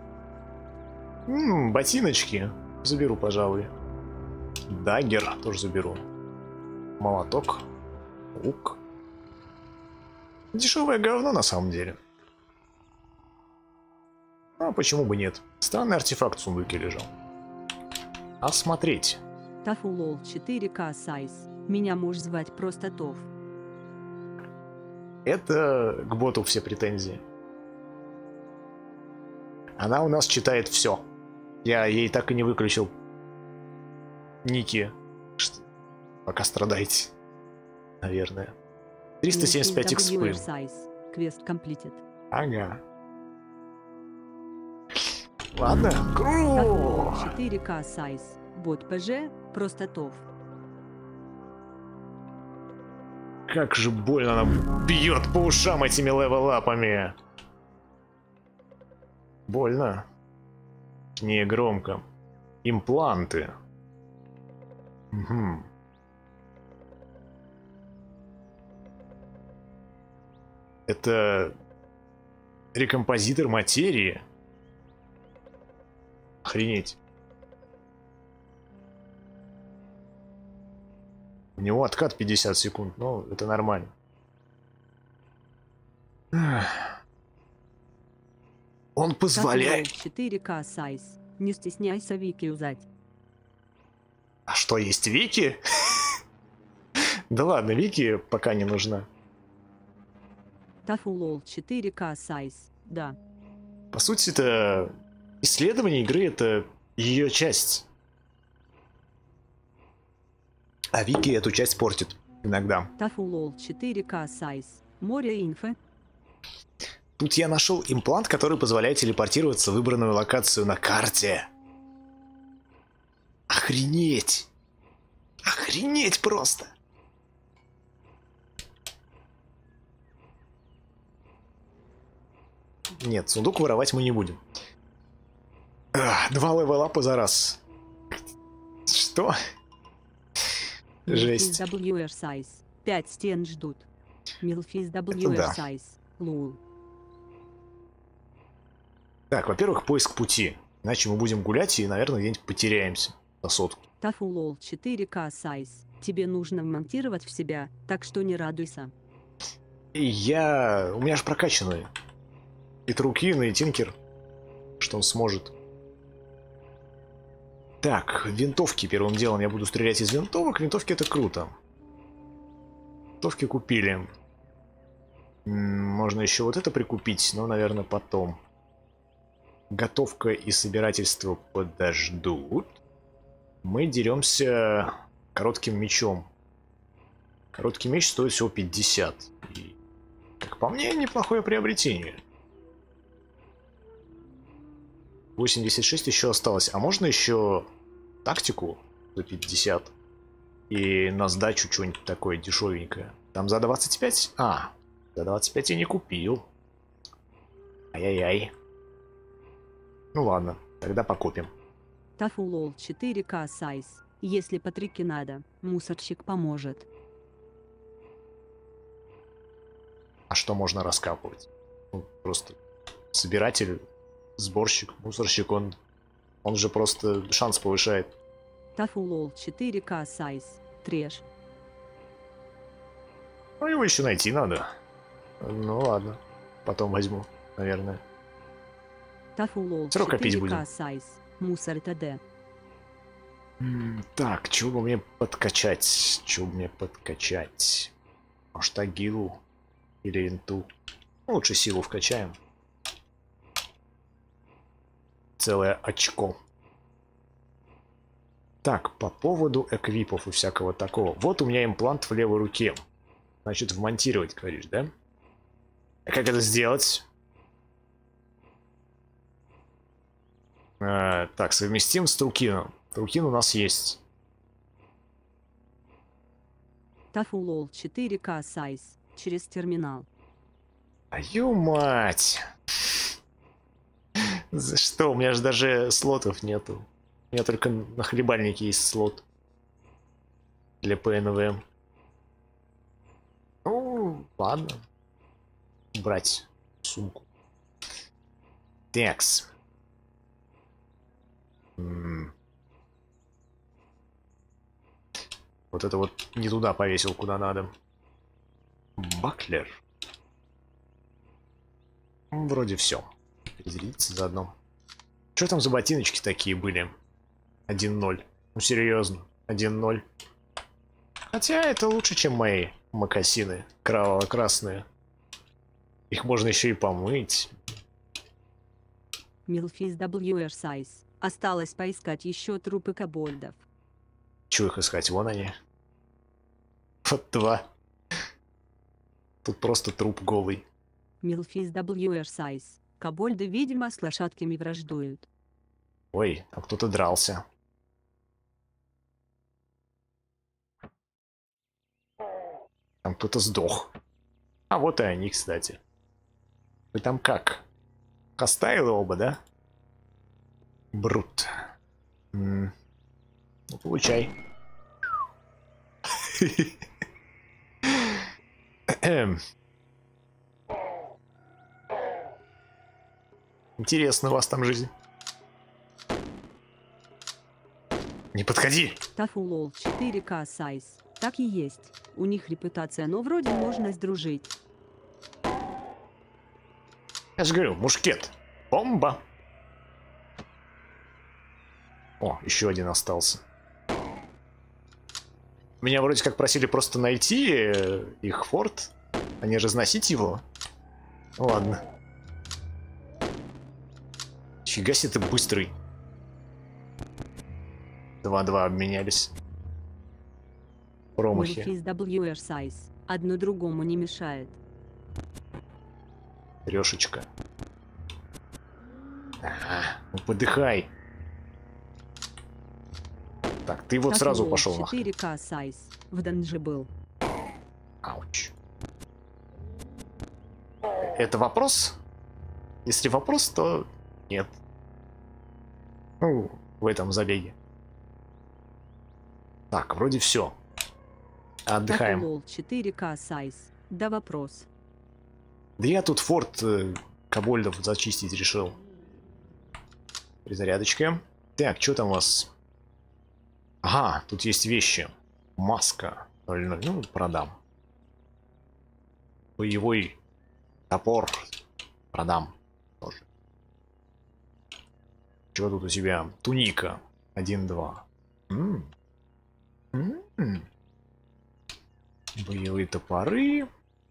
Ммм, ботиночки. Заберу, пожалуй. Даггер тоже заберу. Молоток. Лук. Дешевое говно на самом деле. А почему бы нет? Странный артефакт в сундуке лежал. Осмотреть. Тафулол четыре ка Size. Меня можешь звать просто Тоф. Это к боту все претензии. Она у нас читает все. Я ей так и не выключил ники. Что... Пока страдаете. Наверное. триста семьдесят пять экспы. Квест completed. Ага. Ладно. Кру. четыре ка Size. Бот ПЖ. Просто Тоф. Как же больно она бьет по ушам этими левел-апами. Больно. Не громко. Импланты. Угу. Это рекомпозитор материи. Охренеть. У него откат пятьдесят секунд, но это нормально. Он позволяет... четыре ка Size. Не стесняйся Вики юзать. А что, есть Вики? Да ладно, Вики пока не нужна. Тафулол четыре ка сайз. Да. По сути, это исследование игры, это ее часть. А Вики эту часть портит иногда. Тафулол четыре ка сайз. Море инфы. Тут я нашел имплант, который позволяет телепортироваться в выбранную локацию на карте. Охренеть! Охренеть просто! Нет, сундук воровать мы не будем. А, два левелапа за раз. Что? Жесть. дабл ю эр сайз. пять стен ждут. Милфиз дабл ю эр да. сайз. Лул. Так, во-первых, поиск пути. Иначе мы будем гулять и, наверное, где-нибудь потеряемся на сотку. Тафулол четыре ка сайз. Тебе нужно вмонтировать в себя, так что не радуйся. И я... У меня же прокачанные. И Трукин, и Тинкер. Что он сможет. Так, винтовки. Первым делом я буду стрелять из винтовок. Винтовки это круто. Винтовки купили. Можно еще вот это прикупить, но, наверное, потом. Готовка и собирательство подождут. Мы деремся коротким мечом. Короткий меч стоит всего пятьдесят. И, как по мне, неплохое приобретение. восемьдесят шесть еще осталось. А можно еще тактику за пятьдесят? И на сдачу что-нибудь такое дешевенькое. Там за двадцать пять? А, за двадцать пять я не купил. Ай-яй-яй. Ну ладно, тогда покупим. Тафулол четыре ка сайз. Если Патрике надо, мусорщик поможет. А что можно раскапывать? Ну, просто собиратель, сборщик, мусорщик, он, он же просто шанс повышает. Тафулол четыре ка сайз. Треш. Ну, его еще найти надо. Ну ладно, потом возьму, наверное. Тафулол Все равно копить четыре ка будем. сайз. Мусор ТД. М, Так, чего бы мне подкачать? Чего бы мне подкачать? Может, агилу или инту? Ну, лучше силу вкачаем. Целое очко. Так, по поводу эквипов и всякого такого. Вот у меня имплант в левой руке. Значит, вмонтировать, говоришь, да? А как это сделать? А, так, совместим с Трукином. Трукин у нас есть. Тафулол четыре ка сайз. Через терминал. Твою мать! За что? У меня же даже слотов нету. У меня только на хлебальнике есть слот. Для ПНВ. Ну, ладно. Брать сумку. Такс. М. Вот это вот не туда повесил, куда надо. Баклер. Вроде все. Перезарядиться заодно. Что там за ботиночки такие были? один ноль. Ну серьезно, один ноль. Хотя это лучше, чем мои мокасины кроваво-красные. Их можно еще и помыть. Милфиз дабл ю эр сайз. Осталось поискать еще трупы кобольдов. Чего их искать? Вон они. Вот два. Тут просто труп голый. Милфиз дабл ю эр сайз. Кобольды, видимо, с лошадками враждуют. Ой, там кто-то дрался. Там кто-то сдох. А вот и они, кстати. Вы там как? Оставили оба, да? Брут. М. Ну, получай. Интересно у вас там жизнь. Не подходи! Тафулол четыре ка сайз. Так и есть. У них репутация, но вроде можно сдружить. Я же говорю, мушкет. Бомба. О, еще один остался. Меня вроде как просили просто найти их форт, а не разносить его. Ладно. Фига себе ты быстрый. два-два обменялись. Промахи. Milfis дабл ю эр size. Одно другому не мешает. Трешечка. А, ну подыхай. Так, ты вот сразу пошел нахуй. четыре ка size. В данже был. Ауч. Это вопрос? Если вопрос, то нет. Ну, в этом забеге. Так, вроде все. Отдыхаем. четыре ка size. Да вопрос. Да я тут форт э, кобольдов зачистить решил. Перезарядочка. Так, что там у вас? Ага, тут есть вещи. Маска. Ну, продам. Боевой топор. Продам. Тоже. Что тут у тебя? Туника. один-два. Боевые топоры.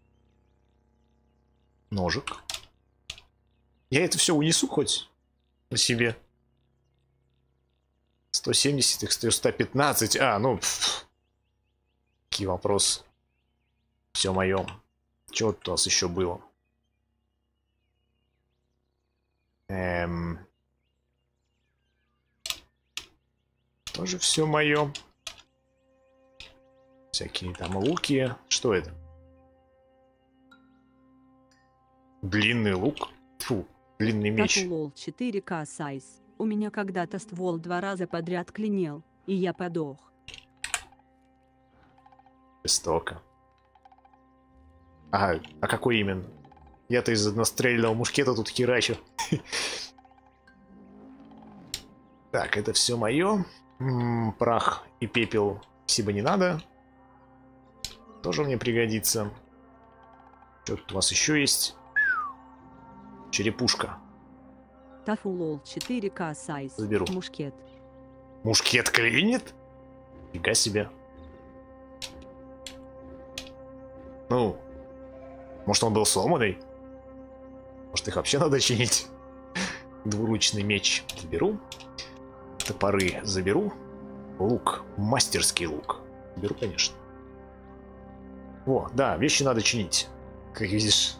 Ножик. Я это все унесу хоть на себе. сто семьдесят их стоит сто пятнадцать. А, ну... Пфф. Какие вопросы. Все мое. Что тут у нас еще было? Эм... Тоже все мое. Всякие там луки. Что это? Длинный лук. Фу, длинный меч. четыре ка size. У меня когда-то ствол два раза подряд клинел, и я подох. Жестоко. А, а какой именно? Я-то из однострельного мушкета тут херачу. Так, это все мое. М-м, прах и пепел спасибо не надо. Тоже мне пригодится. Что тут у вас еще есть? Черепушка. Тафулол четыре ка size. Заберу. Мушкет. Мушкет клинит? Фига себе. Ну, может он был сломанный? Может их вообще надо чинить? Двуручный меч заберу. Топоры заберу. Лук. Мастерский лук. Беру, конечно. О, да, вещи надо чинить. Как видишь.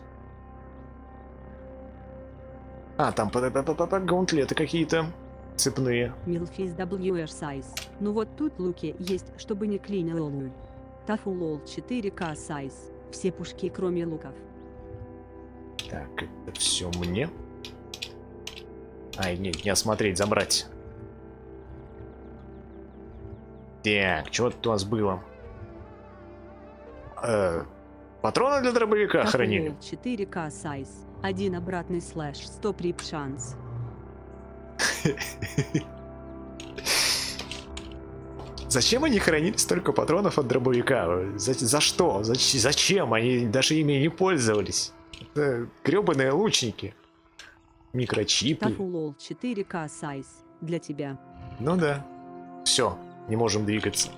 А, там гаунтлеты какие-то цепные. Milfis дабл ю эр size. Ну вот тут луки есть, чтобы не клинило лук. Тафулол четыре ка size. Все пушки, кроме луков. Так, это все мне. Ай, нет, не осмотреть, забрать. Так, что тут у нас было? Э, патроны для дробовика хранили. четыре ка size. Один обратный слэш, сто прип шанс. Зачем они хранили столько патронов от дробовика? За, за что? За, зачем? Они даже ими не пользовались. Это гребаные лучники. Микрочипы. Тафулол четыре ка size. Для тебя. Ну да. Все, не можем двигаться.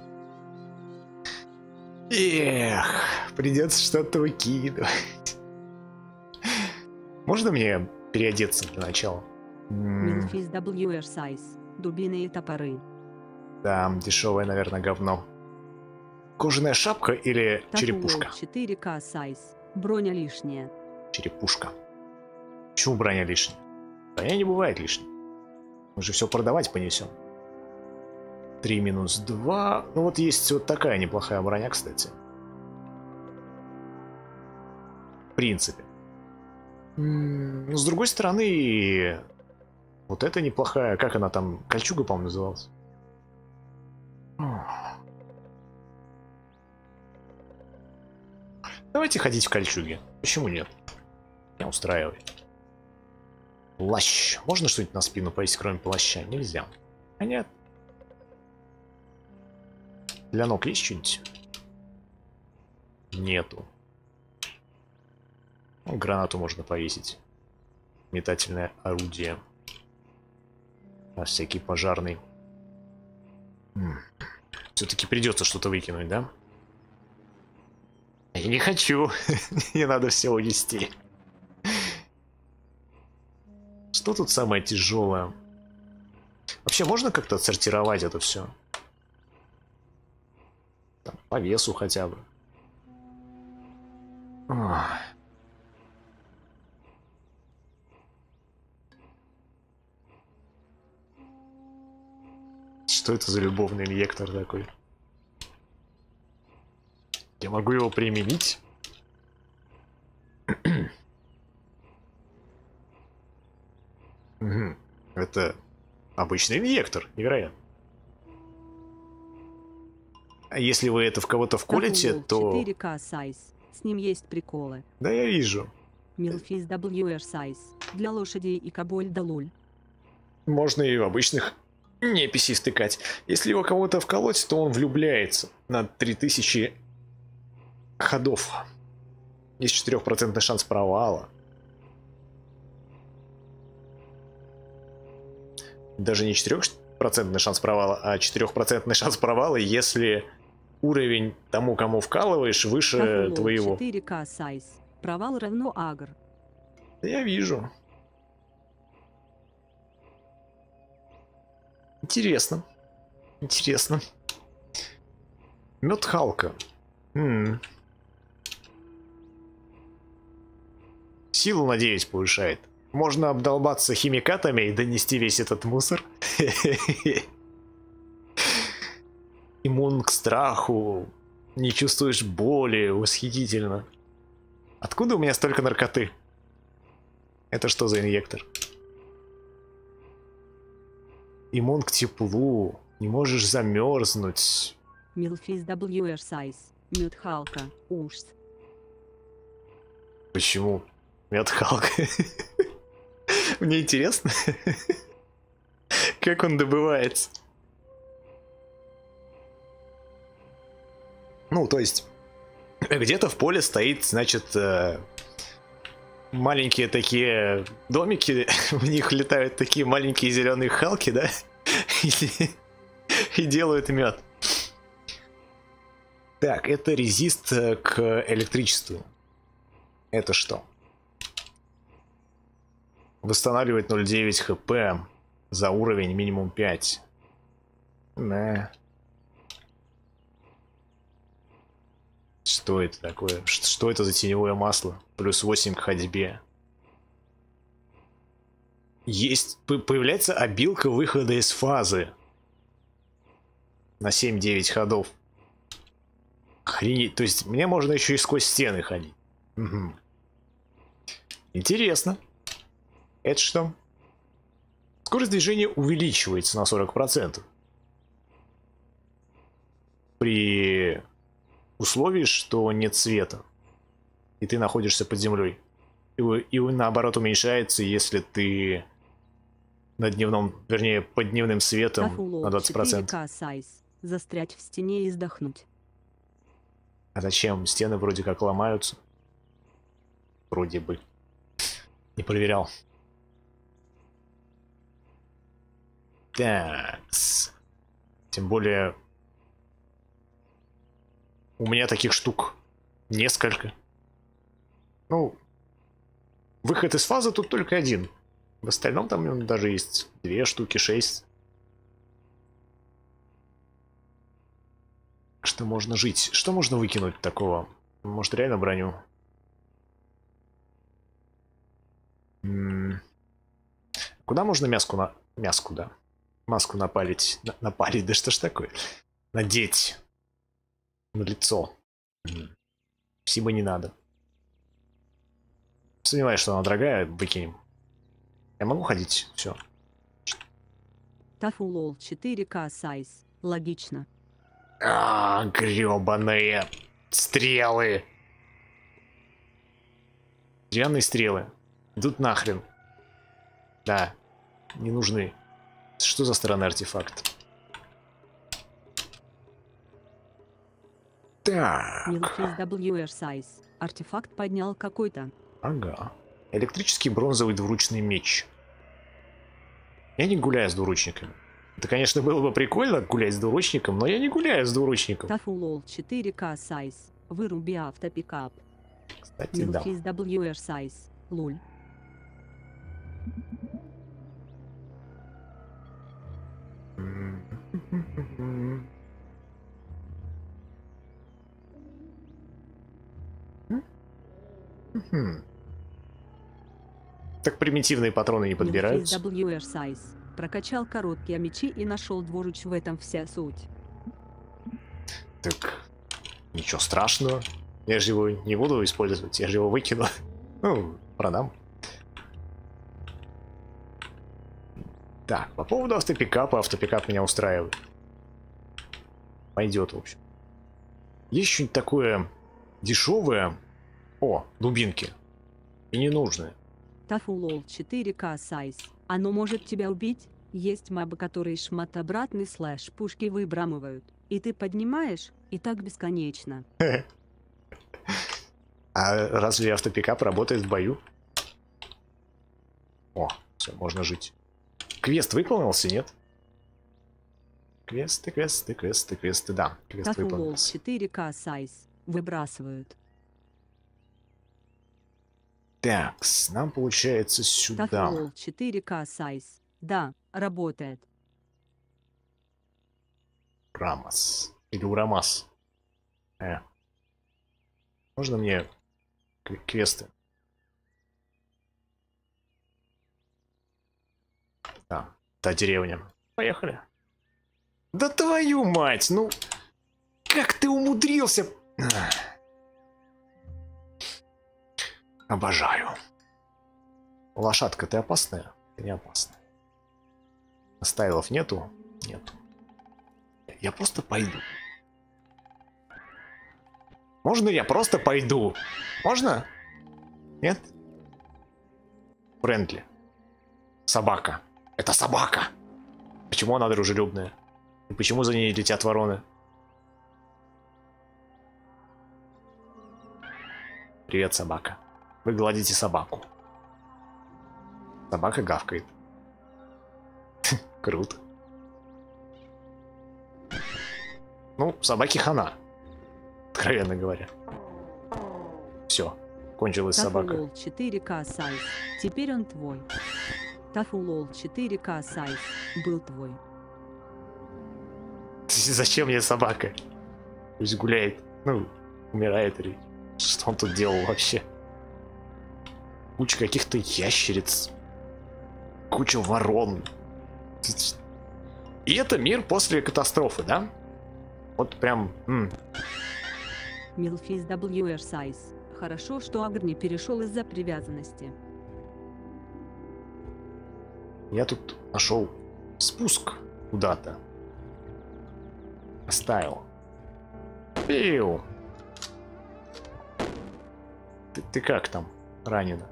Эх, придется что-то выкидывать. Можно мне переодеться для начала? Milfis дабл ю эр size. Дубины и топоры. Да, дешевое, наверное, говно. Кожаная шапка или черепушка? четыре ка size. Броня лишняя. Черепушка. Почему броня лишняя? Броня не бывает лишней. Мы же все продавать понесем. три минус два. Ну вот есть вот такая неплохая броня, кстати. В принципе. Но с другой стороны, вот эта неплохая. Как она там? Кольчуга, по-моему, называлась. Давайте ходить в кольчуге. Почему нет? Меня устраивает. Плащ. Можно что-нибудь на спину повесить, кроме плаща? Нельзя. А нет. Для ног есть что-нибудь? Нету. Ну, гранату можно повесить. Метательное орудие. А всякий пожарный. Все-таки придется что-то выкинуть, да? Я не хочу. Мне надо все унести. Что тут самое тяжелое? Вообще можно как-то отсортировать это все? Там, по весу хотя бы. Ох. Что это за любовный инъектор такой? Я могу его применить? Угу. Это обычный инъектор, невероятно. А если вы это в кого-то вколите, то... четыре ка Size. С ним есть приколы. Да, я вижу. Милфис дабл ю эр Size. Для лошадей и кобольда луль. Можно и в обычных неписей стыкать. Если его кого-то вколоть, то он влюбляется на три тысячи ходов. Есть четырёхпроцентный шанс провала. Даже не четырёхпроцентный шанс провала, а четырёхпроцентный шанс провала, если уровень тому, кому вкалываешь, выше Тафулол твоего. четыре ка Size. Провал равно агр. Я вижу. Интересно. Интересно. Мед Халка. М-м. Силу на девять повышает. Можно обдолбаться химикатами и донести весь этот мусор. Иммун к страху. Не чувствуешь боли. Восхитительно. Откуда у меня столько наркоты? Это что за инъектор? Иммун к теплу. Не можешь замерзнуть. Милфис дабл ю эр Size. Мед Халка. Ужас. Почему? Мед Халка. Мне интересно, как он добывается. Ну, то есть, где-то в поле стоит, значит, маленькие такие домики, в них летают такие маленькие зеленые халки, да? И делают мед. Так, это резист к электричеству. Это что? Восстанавливает ноль целых девять десятых хп за уровень минимум пять. Да. Что это такое? Что это за теневое масло? Плюс восемь к ходьбе. Есть... Появляется обилка выхода из фазы. На семь-девять ходов. Охренеть. То есть мне можно еще и сквозь стены ходить. Угу. Интересно. Это что? Скорость движения увеличивается на сорок процентов. При условии, что нет света. И ты находишься под землей. И, и наоборот уменьшается, если ты на дневном, вернее, под дневным светом Тафулол на двадцать процентов. четыре ка Size. Застрять в стене и сдохнуть. А зачем? Стены вроде как ломаются. Вроде бы. Не проверял. Так. Тем более... У меня таких штук несколько. Ну... Выход из фазы тут только один. В остальном там даже есть две штуки, шесть. Что можно жить? Что можно выкинуть такого? Может, реально броню? М-м- Куда можно мяску на... Мяску, да. Маску напалить. На... Напалить, да что ж такое? Надеть. На лицо. М-м. Спасибо, не надо. Сомневаюсь, что она дорогая, выкинем. Я могу ходить? Все. Тафулол четыре ка Size. Логично. А, гребаные стрелы. Деревянные стрелы. Идут нахрен. Да. Не нужны. Что за странный артефакт? Так. Милфис дабл ю эр Size. Артефакт поднял какой-то. Ага. Электрический бронзовый двуручный меч. Я не гуляю с двуручниками. Это, конечно, было бы прикольно гулять с двуручником, но я не гуляю с двуручником. Тафулол четыре ка сайз. Выруби автопикап. Кстати, да. Milfis дабл ю эр сайз. Луль. Так примитивные патроны не подбираются. дабл ю эр сайз. Прокачал короткие мечи и нашел двуруч, в этом вся суть. Так, ничего страшного. Я же его не буду использовать, я же его выкину. Ну, продам. Так, по поводу автопикапа, автопикап меня устраивает. Пойдет, в общем. Есть что-нибудь такое дешевое. О, дубинки. И ненужные. Тафулол четыре ка сайз. Оно может тебя убить. Есть мобы, которые шматобратный слэш пушки выбрамывают. И ты поднимаешь, и так бесконечно. А разве автопикап работает в бою? О, все, можно жить. Квест выполнился, нет? Квесты, квесты, квесты, квесты, да. Квест Тафулол выполнился. четыре ка сайз. Выбрасывают. Так, нам получается сюда. Тафулол четыре ка сайз. Да, работает. Рамас. Или Урамас. Э. Можно мне квесты? Да, та деревня. Поехали. Да твою мать, ну... Как ты умудрился? Обожаю. Лошадка, ты опасная? Ты не опасная. Стайлов нету? Нету. Я просто пойду. Можно я просто пойду? Можно? Нет? Френдли. Собака. Это собака. Почему она дружелюбная? И почему за ней летят вороны? Привет, собака. Вы гладите собаку. Собака гавкает. Круто. Ну, собаки хана. Откровенно говоря. Все. Кончилась собака. Тафулол четыре ка сайз. Теперь он твой. Тафулол четыре ка сайз. Был твой. Зачем мне собака? Пусть гуляет. Ну, умирает или... Что он тут делал вообще? Куча каких-то ящериц. Куча ворон. И это мир после катастрофы, да? Вот прям... Milfis дабл ю эр сайз. Хорошо, что Агр не перешел из-за привязанности. Я тут нашел спуск куда-то. Оставил. Пиу. Ты, ты как там? Ранена?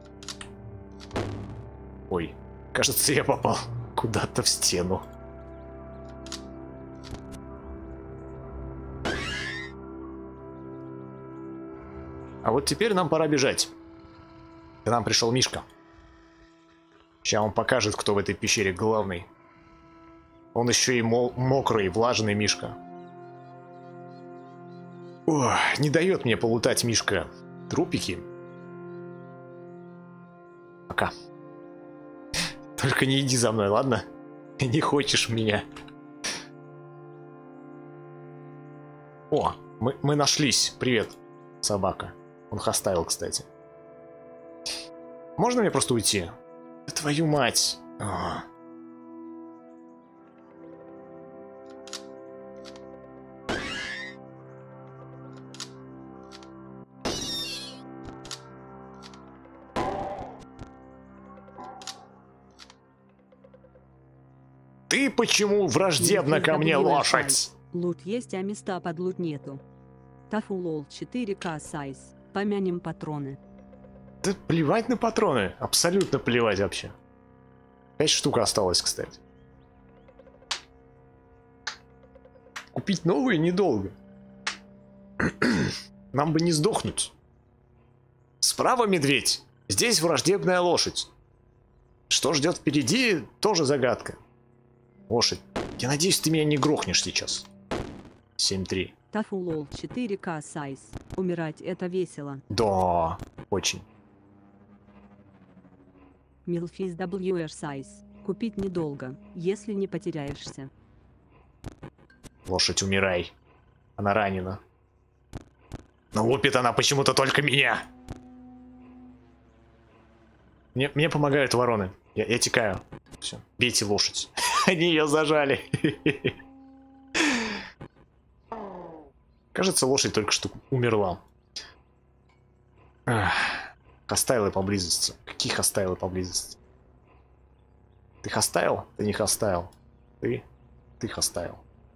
Ой, кажется, я попал куда-то в стену. А вот теперь нам пора бежать. К нам пришел Мишка. Сейчас он покажет, кто в этой пещере главный. Он еще и мол мокрый, влажный Мишка. Ох, не дает мне полутать Мишка трупики. Пока. Только не иди за мной, ладно? Не хочешь меня. О, мы, мы нашлись. Привет, собака. Он хостайл, кстати. Можно мне просто уйти? Да твою мать. О. Ты почему враждебна ко мне, лошадь? Лут есть, а места под лут нету. Тафулол четыре ка сайз. Помянем патроны. Да плевать на патроны. Абсолютно плевать вообще. Пять штук осталось, кстати. Купить новые недолго. Нам бы не сдохнуть. Справа медведь. Здесь враждебная лошадь. Что ждет впереди, тоже загадка. Лошадь. Я надеюсь, ты меня не грохнешь сейчас. семь три. Тафулол четыре ка сайз. Умирать это весело. Да, очень. Милфис дабл ю эр сайз. Купить недолго, если не потеряешься. Лошадь, умирай. Она ранена. Но лупит она почему-то только меня. Мне, мне помогают вороны. Я, я текаю. Все. Бейте лошадь. Они ее зажали. Кажется, лошадь только что умерла. Хостайлы поблизости. Какие хостайлы поблизости? Ты хостайл? Ты не хостайл. Ты? Ты хостайл.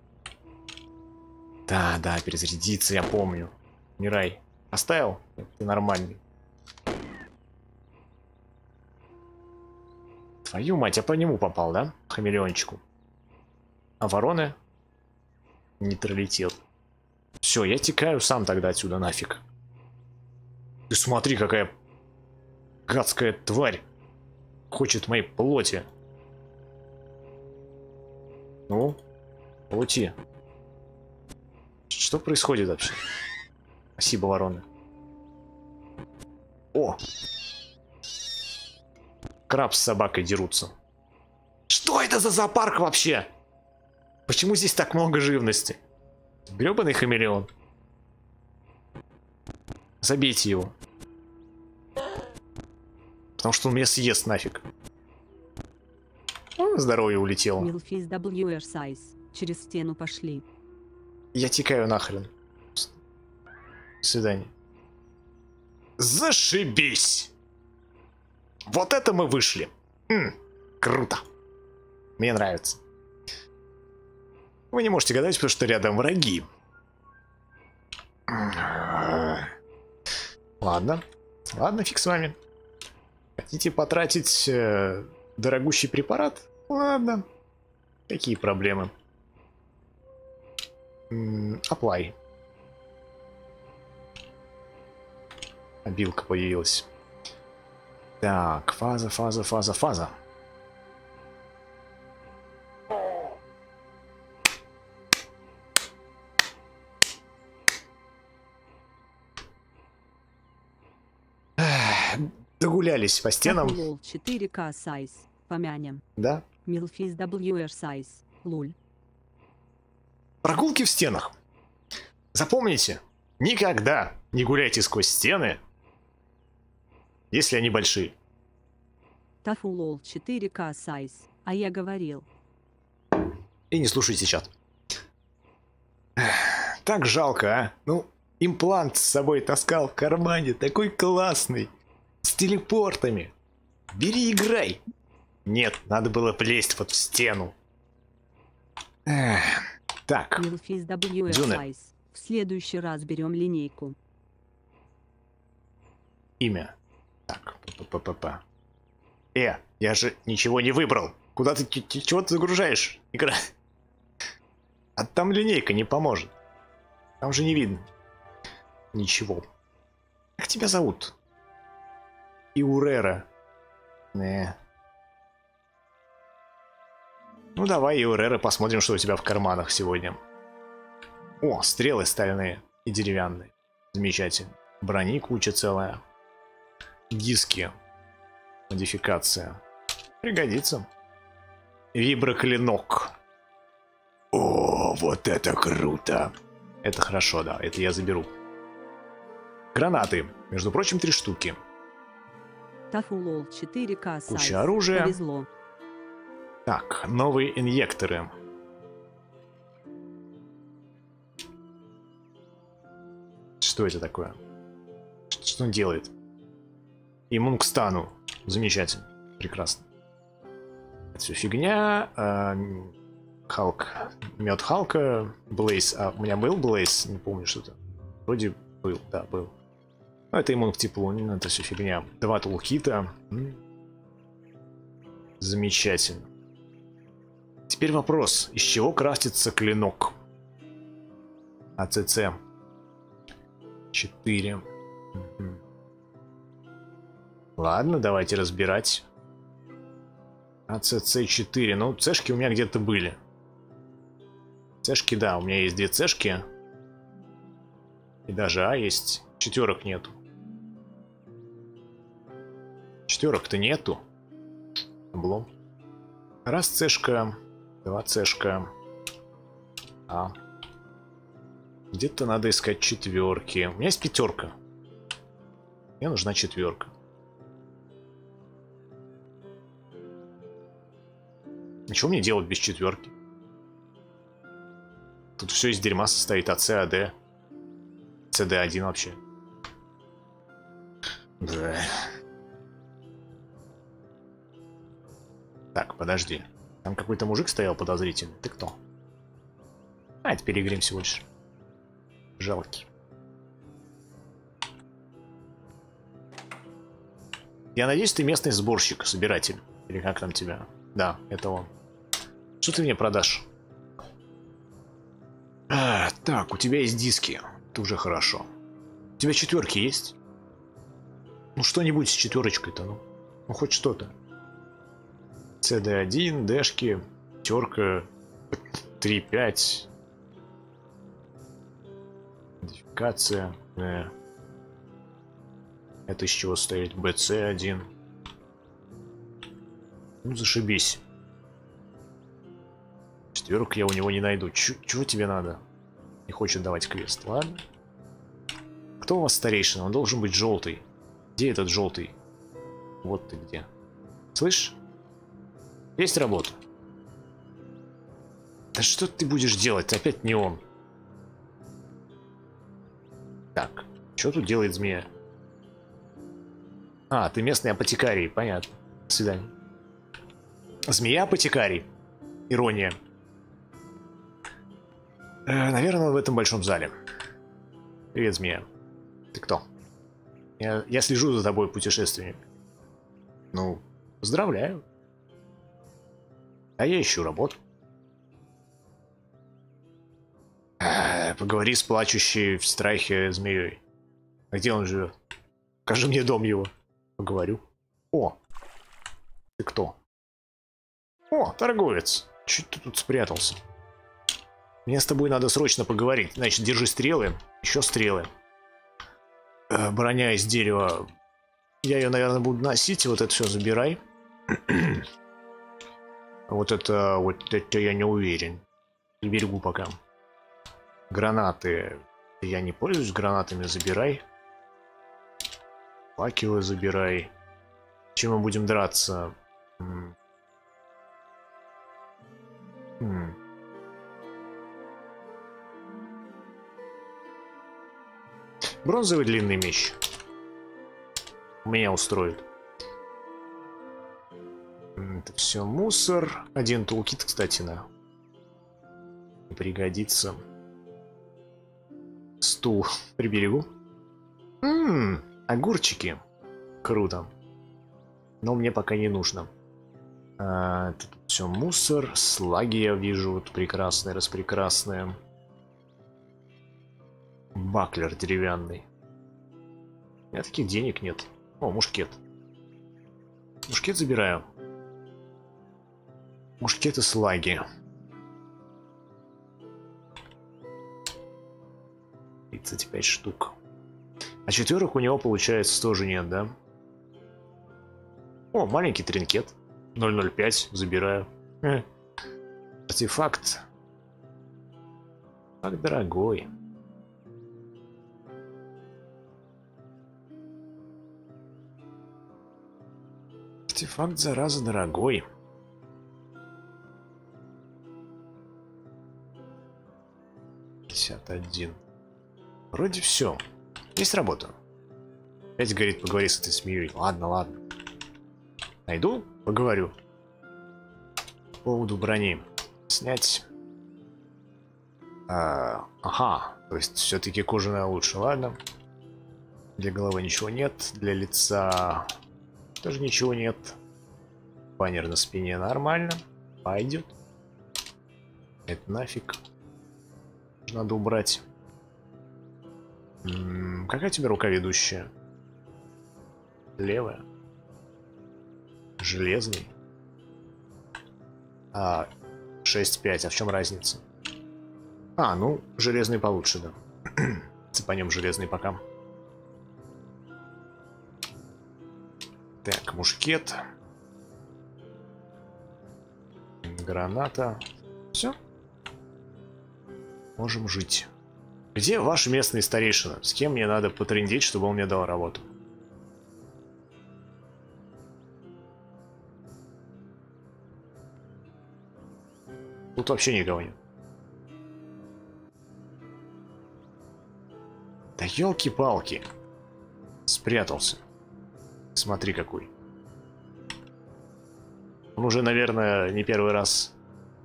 Да, да, перезарядиться, я помню. Мирай. Хостайл? Ты нормальный. Твою мать, я по нему попал, да? Хамелеончику. А вороны? Нейтралитет. Все, я текаю сам тогда отсюда нафиг. Ты смотри, какая гадская тварь хочет моей плоти. Ну, плоти. Что происходит вообще? Спасибо, вороны. О! Краб с собакой дерутся. Что это за зоопарк вообще? Почему здесь так много живности? Гребаный хамелеон. Забейте его. Потому что он меня съест нафиг. О, здоровье улетело. Милфис дабл ю эр сайз. Через стену пошли. Я текаю нахрен. До свидания. Зашибись! Вот это мы вышли. М-м, круто. Мне нравится. Вы не можете гадать, потому что рядом враги. Ладно. Ладно, фиг с вами. Хотите потратить э, дорогущий препарат? Ладно. Какие проблемы? Apply. Обилка появилась. Так, фаза, фаза, фаза, фаза. Догулялись по стенам. четыре ка сайз. Помянем. Да? Милфис дабл ю эр сайз. Луль. Прогулки в стенах. Запомните, никогда не гуляйте сквозь стены, если они большие. Тафулол четыре ка сайз. А я говорил. И не слушайте чат. Так жалко, а? Ну, имплант с собой таскал в кармане, такой классный. С телепортами. Бери, играй. Нет, надо было влезть вот в стену. Эх, так. Милфис дабл ю эр сайз. В следующий раз берем линейку. Имя. Так, п-п-п-п. Э, я же ничего не выбрал. Куда ты, чего ты загружаешь? Игра. А там линейка не поможет. Там же не видно. Ничего. Как тебя зовут? Иурера. Не. Ну давай, Иурера, посмотрим, что у тебя в карманах сегодня. О, стрелы стальные и деревянные. Замечательно. Брони куча целая. Диски. Модификация. Пригодится. Виброклинок. О, вот это круто. Это хорошо, да, это я заберу. Гранаты. Между прочим, три штуки. Тафулол четыре ка сайз. Куча оружия. Повезло. Так, новые инъекторы. Что это такое? Что он делает? Иммун к стану. Замечательно. Прекрасно. Это все фигня. Халк. Мед Халка. Блейз. А у меня был Блейз? Не помню что-то. Вроде был. Да, был. Но это иммун к теплу. Это все фигня. Два тулкита. Замечательно. Теперь вопрос. Из чего крафтится клинок? АЦЦ. четыре. Угу. Ладно, давайте разбирать. АЦЦ четыре. Ну, цешки у меня где-то были. Цешки, да, у меня есть две цешки. И даже А есть. Четверок нету. Четверок-то нету. Облом. Раз цешка, два цешка. А. Где-то надо искать четверки. У меня есть пятерка. Мне нужна четверка. Ничего мне делать без четверки? Тут все из дерьма состоит. АЦ, АД. С Д один вообще. Да. Так, подожди. Там какой-то мужик стоял подозрительный. Ты кто? А, это Пилигрим всего лишь. Жалкий. Я надеюсь, ты местный сборщик, собиратель. Или как там тебя? Да, это он. Что ты мне продашь? А, так, у тебя есть диски. Это уже хорошо. У тебя четверки есть? Ну, что-нибудь с четверочкой-то, ну. Ну, хоть что-то. С Д один, Дэшки, пятерка, три пять. Модификация. Э. Это из чего стоит? Б С один. Ну, зашибись. Четверок я у него не найду. Ч чего тебе надо? Не хочет давать квест. Ладно. Кто у вас старейшина? Он должен быть желтый. Где этот желтый? Вот ты где. Слышь? Есть работа. Да что ты будешь делать? Опять не он. Так. Что тут делает змея? А, ты местный апотекарий. Понятно. До свидания. Змея-апотекарий. Ирония. Э, наверное, он в этом большом зале. Привет, змея. Ты кто? Я, я слежу за тобой, путешественник. Ну, поздравляю. А я ищу работу. Э, поговори с плачущей в страхе змеей. А где он живет? Покажи мне дом его. Поговорю. О! Ты кто? О, торговец. Чуть ты тут спрятался. Мне с тобой надо срочно поговорить. Значит, держи стрелы. Еще стрелы. Э, броня из дерева. Я ее, наверное, буду носить. Вот это все забирай. Вот это... Вот это я не уверен. Не берегу пока. Гранаты. Я не пользуюсь гранатами. Забирай. Факелы забирай. Чем мы будем драться? М -м. Бронзовый длинный меч. Меня устроит. Это все мусор. Один тулкит, кстати, на. Пригодится. Стул приберегу. Ммм, огурчики. Круто. Но мне пока не нужно. А, тут все мусор. Слаги я вижу. Вот прекрасные, распрекрасные. Баклер деревянный. У меня таких денег нет. О, мушкет. Мушкет забираю. Мушкет и слаги. тридцать пять штук. А четверок у него, получается, тоже нет, да? О, маленький тринкет. ноль ноль пять. Забираю. Э. Артефакт. Как дорогой. Артефакт, зараза, дорогой. пятьдесят один. Вроде все. Есть работа. Опять говорит, поговори с этой змеей. Ладно, ладно. Найду, поговорю. По поводу брони. Снять. А, ага. То есть все-таки кожаная лучше. Ладно. Для головы ничего нет. Для лица тоже ничего нет. Баннер на спине нормально. Пойдет. Это нафиг. Надо убрать. М-м, какая тебе рука ведущая? Левая. Железный. А, шесть пять. А в чем разница? А, ну, железный получше, да. Цепанем железный пока. Так, мушкет. Граната. Все. Можем жить. Где ваш местный старейшина? С кем мне надо потрындеть, чтобы он мне дал работу? Тут вообще никого нет. Да елки-палки. Спрятался. Смотри какой. Он уже, наверное, не первый раз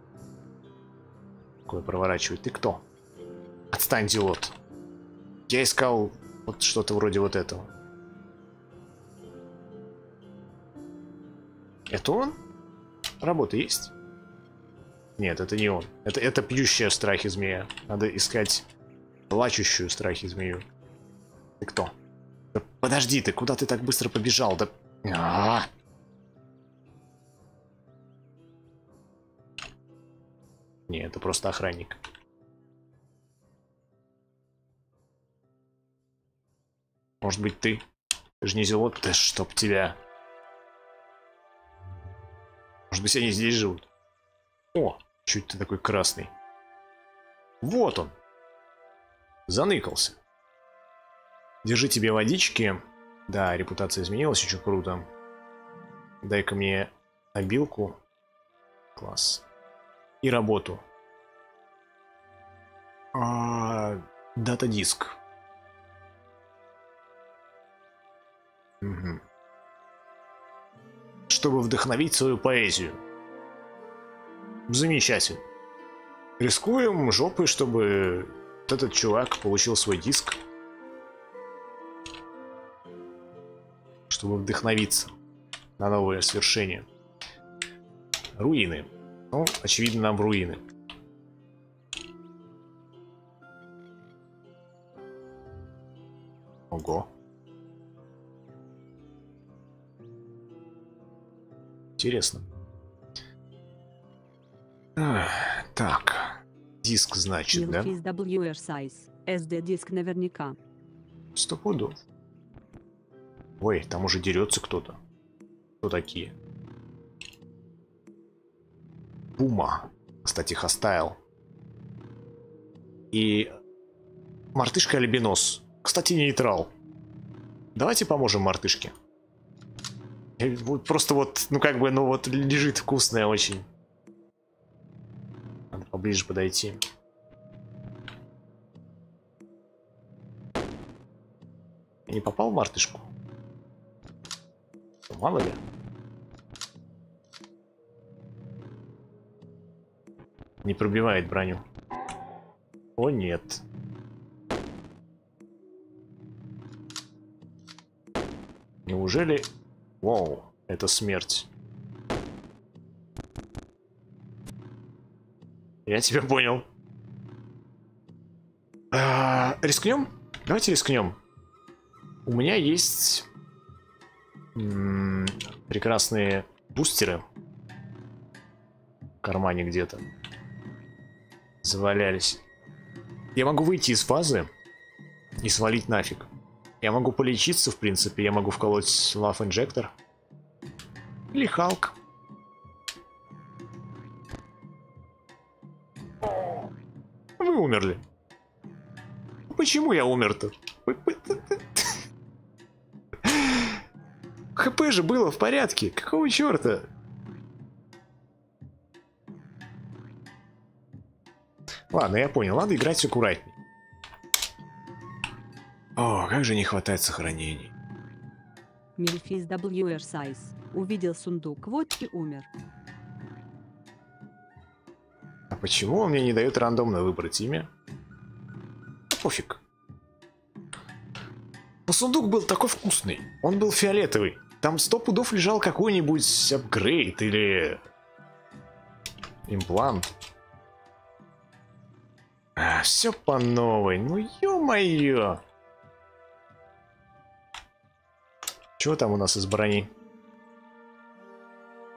такое проворачивает. Ты кто? Отстань, идиот. Я искал вот что-то вроде вот этого. Это он? Работа есть? Нет, это не он. Это, это пьющая в страхе змея. Надо искать плачущую в страхе змею. Ты кто? Да подожди ты, куда ты так быстро побежал? Да... А-а-а! Не, это просто охранник. Может быть, ты? Ты же не зелот, да чтоб тебя. Может быть, они здесь живут? О, чуть ты такой красный. Вот он. Заныкался. Держи тебе водички. Да, репутация изменилась, очень круто. Дай-ка мне обилку. Класс. И работу. А, дата-диск. Угу. Чтобы вдохновить свою поэзию. Замечательно. Рискуем жопой, чтобы вот этот чувак получил свой диск. Чтобы вдохновиться на новое свершение. Руины. Ну, очевидно, нам в руины. Ого. Интересно. Ах, так. Диск, значит, да? дабл ю ар size. эс ди-диск наверняка. Сто пудов. Ой, там уже дерется кто-то. Кто такие? Пума. Кстати, хостайл. И мартышка-альбинос. Кстати, нейтрал. Давайте поможем мартышке. Просто вот, ну как бы, ну вот лежит вкусная очень. Надо поближе подойти. Я не попал в мартышку? Мало ли. Не пробивает броню. О, нет. Неужели... Вау, это смерть. Я тебя понял. А, рискнем? Давайте рискнем. У меня есть м-м, прекрасные бустеры в кармане где-то. Завалялись. Я могу выйти из фазы и свалить нафиг. Я могу полечиться, в принципе. Я могу вколоть Love Injector. Или Халк. Вы умерли. Почему я умер-то? ХП же было в порядке. Какого черта? Ладно, я понял. Надо играть аккуратней. О, как же не хватает сохранений. Мельфис дабл ю ар size. Увидел сундук водки, умер. А почему он мне не дает рандомно выбрать имя? Да пофиг. Но сундук был такой вкусный. Он был фиолетовый. Там сто пудов лежал какой-нибудь апгрейд или имплант. А, все по новой. Ну ё-моё. Чего там у нас из брони?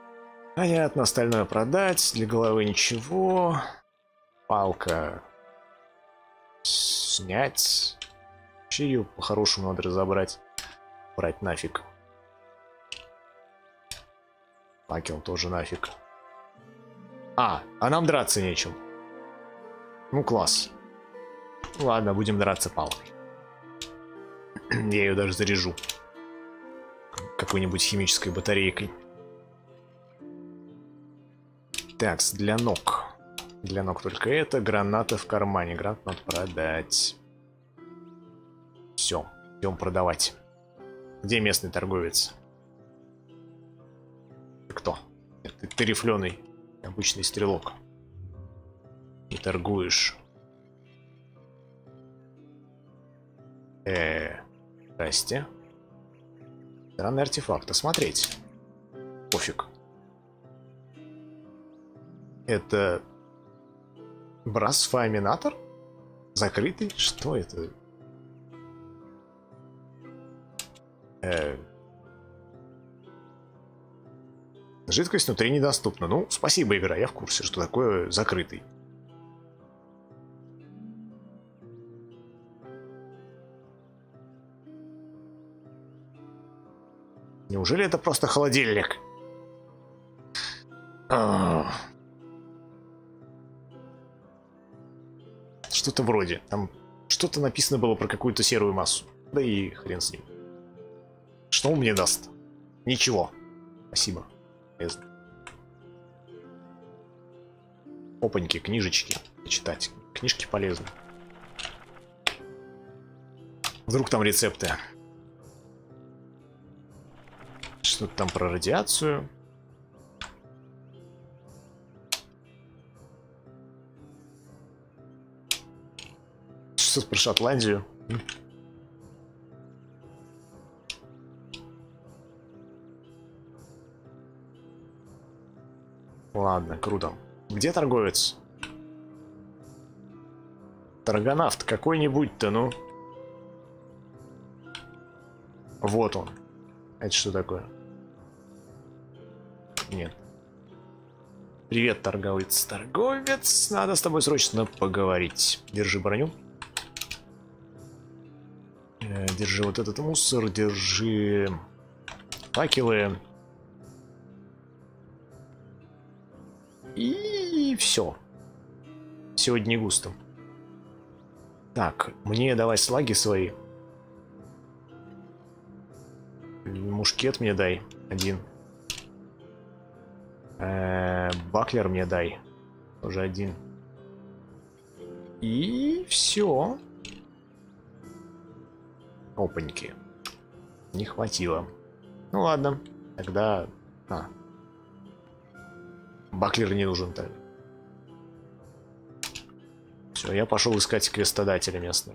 Понятно, остальное продать. Для головы ничего. Палка. Снять. Вообще ее по-хорошему надо разобрать. Брать нафиг. Факел тоже нафиг. А, а нам драться нечем. Ну класс. Ладно, будем драться палкой. Я ее даже заряжу. Какой-нибудь химической батарейкой. Так, для ног. Для ног только это. Граната в кармане. Гранат надо продать. Все, идем продавать. Где местный торговец? Ты кто? Ты, ты рифленый. Обычный стрелок. Не торгуешь. Э, здрасте. Странный артефакт. Осмотреть. Пофиг. Это брасфоаминатор? Закрытый? Что это? Э... Жидкость внутри недоступна. Ну, спасибо, игра, я в курсе, что такое закрытый. Неужели это просто холодильник? Что-то вроде. Там что-то написано было про какую-то серую массу. Да и хрен с ним. Что он мне даст? Ничего. Спасибо. Полезно. Опаньки, книжечки. Читать. Книжки полезны. Вдруг там рецепты. Что-то там про радиацию. Что-то про Шотландию. Ладно, круто. Где торговец? Торгонавт какой-нибудь-то, ну. Вот он. Это что такое? Нет. Привет, торговец. Торговец, надо с тобой срочно поговорить. Держи броню. Э, держи вот этот мусор, держи факелы. И все. Сегодня не густо. Так, мне давай слаги свои. Мушкет мне дай. Один. Э -э, баклер мне дай. Тоже один. И все. Опаньки. Не хватило. Ну ладно. Тогда... А. Баклер не нужен так. Все, я пошел искать квестодателя местного.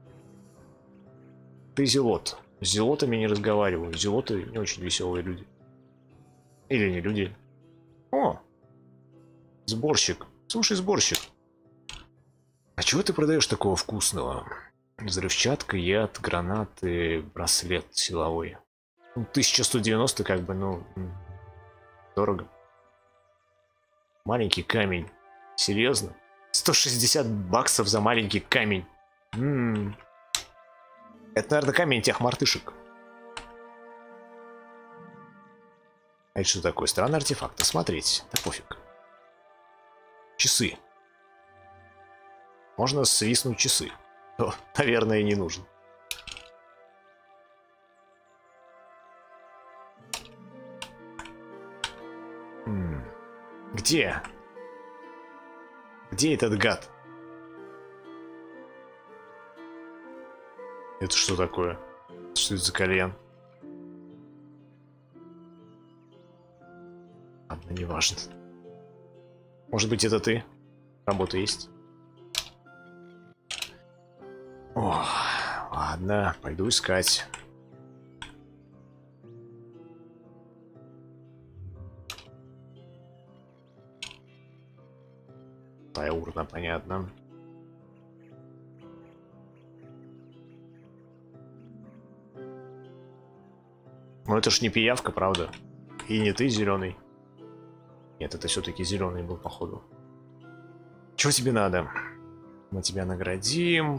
Ты зелот. С зелотами не разговариваю. Зелоты не очень веселые люди. Или не люди. О! Сборщик. Слушай, сборщик. А чего ты продаешь такого вкусного? Взрывчатка, яд, гранаты, браслет силовой. тысяча сто девяносто как бы, ну... Дорого. Маленький камень. Серьезно? сто шестьдесят баксов за маленький камень. М-м. Это, наверное, камень тех мартышек. А это что такое? Странный артефакт. Осмотреть. Да пофиг. Часы. Можно свистнуть часы. О, наверное, не нужно. М-м. Где? Где этот гад? Это что такое? Что это за кальян? Ладно, неважно. Может быть, это ты? Работа есть? О, ладно, пойду искать. Тая урна, понятно. Ну это ж не пиявка, правда? И не ты зеленый. Нет, это все-таки зеленый был, походу. Чего тебе надо? Мы тебя наградим.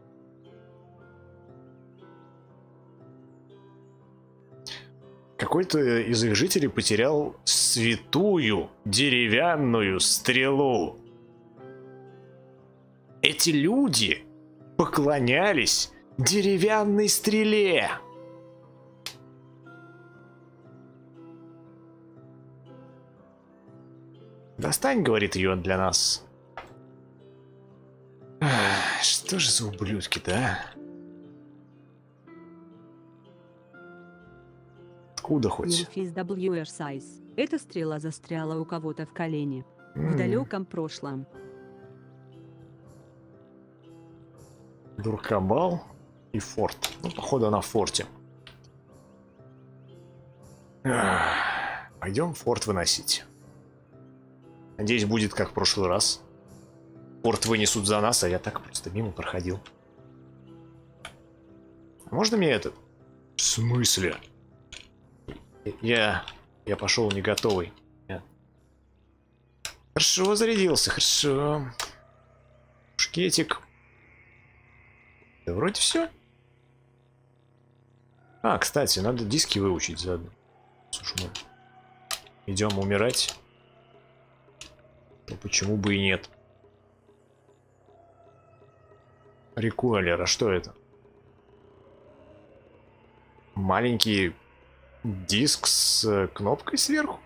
Какой-то из их жителей потерял святую деревянную стрелу. Эти люди поклонялись деревянной стреле. Достань, говорит ее для нас. Ах, что же за ублюдки, да? Откуда хоть? Memphis дабл ю эр Size. Эта стрела застряла у кого-то в колене. В далеком прошлом. Дуркабал и форт. Ну, походу, она в форте. Ах, пойдем форт выносить. Надеюсь, будет как в прошлый раз. Форт вынесут за нас, а я так просто мимо проходил. Можно мне это? В смысле? Я... Я пошел не готовый. Я... Хорошо, зарядился, хорошо. Шкетик. Да вроде все. А, кстати, надо диски выучить заодно. Слушай, мы идем умирать. Ну почему бы и нет? Рекуэлер, а что это? Маленький диск с кнопкой сверху?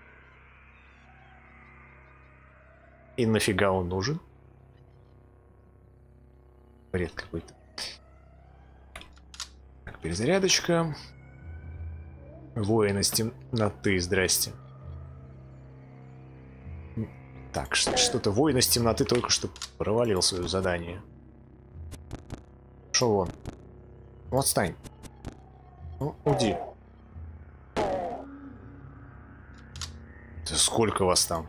И нафига он нужен? Бред какой-то. Так, перезарядочка. Воин из темноты, здрасте. Так, что-то воин из темноты только что провалил свое задание. Шел вон. Ну, отстань. Ну, уйди. Да сколько вас там?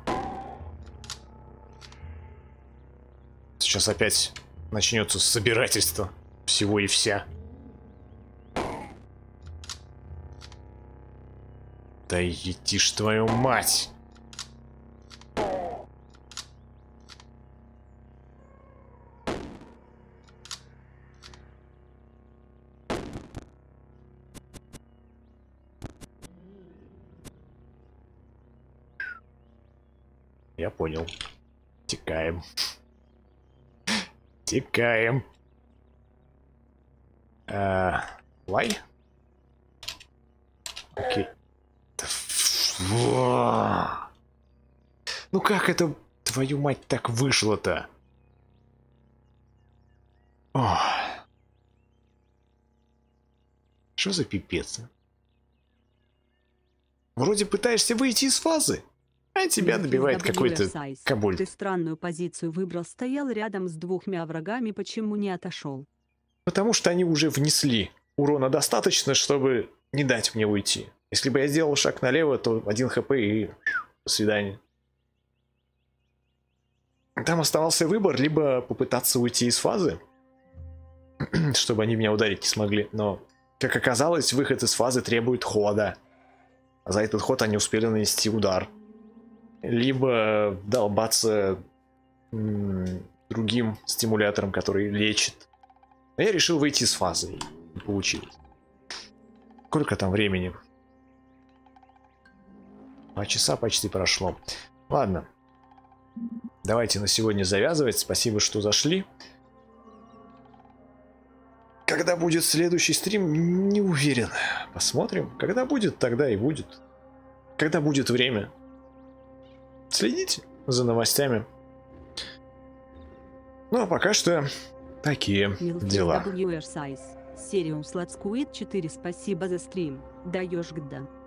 Сейчас опять начнется собирательство всего и вся. Да ети ж твою мать! Я понял. Текаем. Текаем. А, лай? Окей. Ну как это, твою мать, так вышло-то? Что за пипец? А? Вроде пытаешься выйти из фазы, а тебя добивает какой-то кобольд. Ты странную позицию выбрал, стоял рядом с двумя врагами, почему не отошел? Потому что они уже внесли урона достаточно, чтобы не дать мне уйти. Если бы я сделал шаг налево, то один хп и до свидания. Там оставался выбор, либо попытаться уйти из фазы, чтобы они меня ударить не смогли. Но, как оказалось, выход из фазы требует хода. А за этот ход они успели нанести удар. Либо долбаться другим стимулятором, который лечит. Но я решил выйти из фазы. И получилось. Сколько там времени? Два часа почти прошло. Ладно. Давайте на сегодня завязывать. Спасибо, что зашли. Когда будет следующий стрим, не уверен. Посмотрим. Когда будет, тогда и будет. Когда будет время. Следите за новостями. Ну а пока что такие дела. Serum Slat Squid четыре, спасибо за стрим. Даешь гда.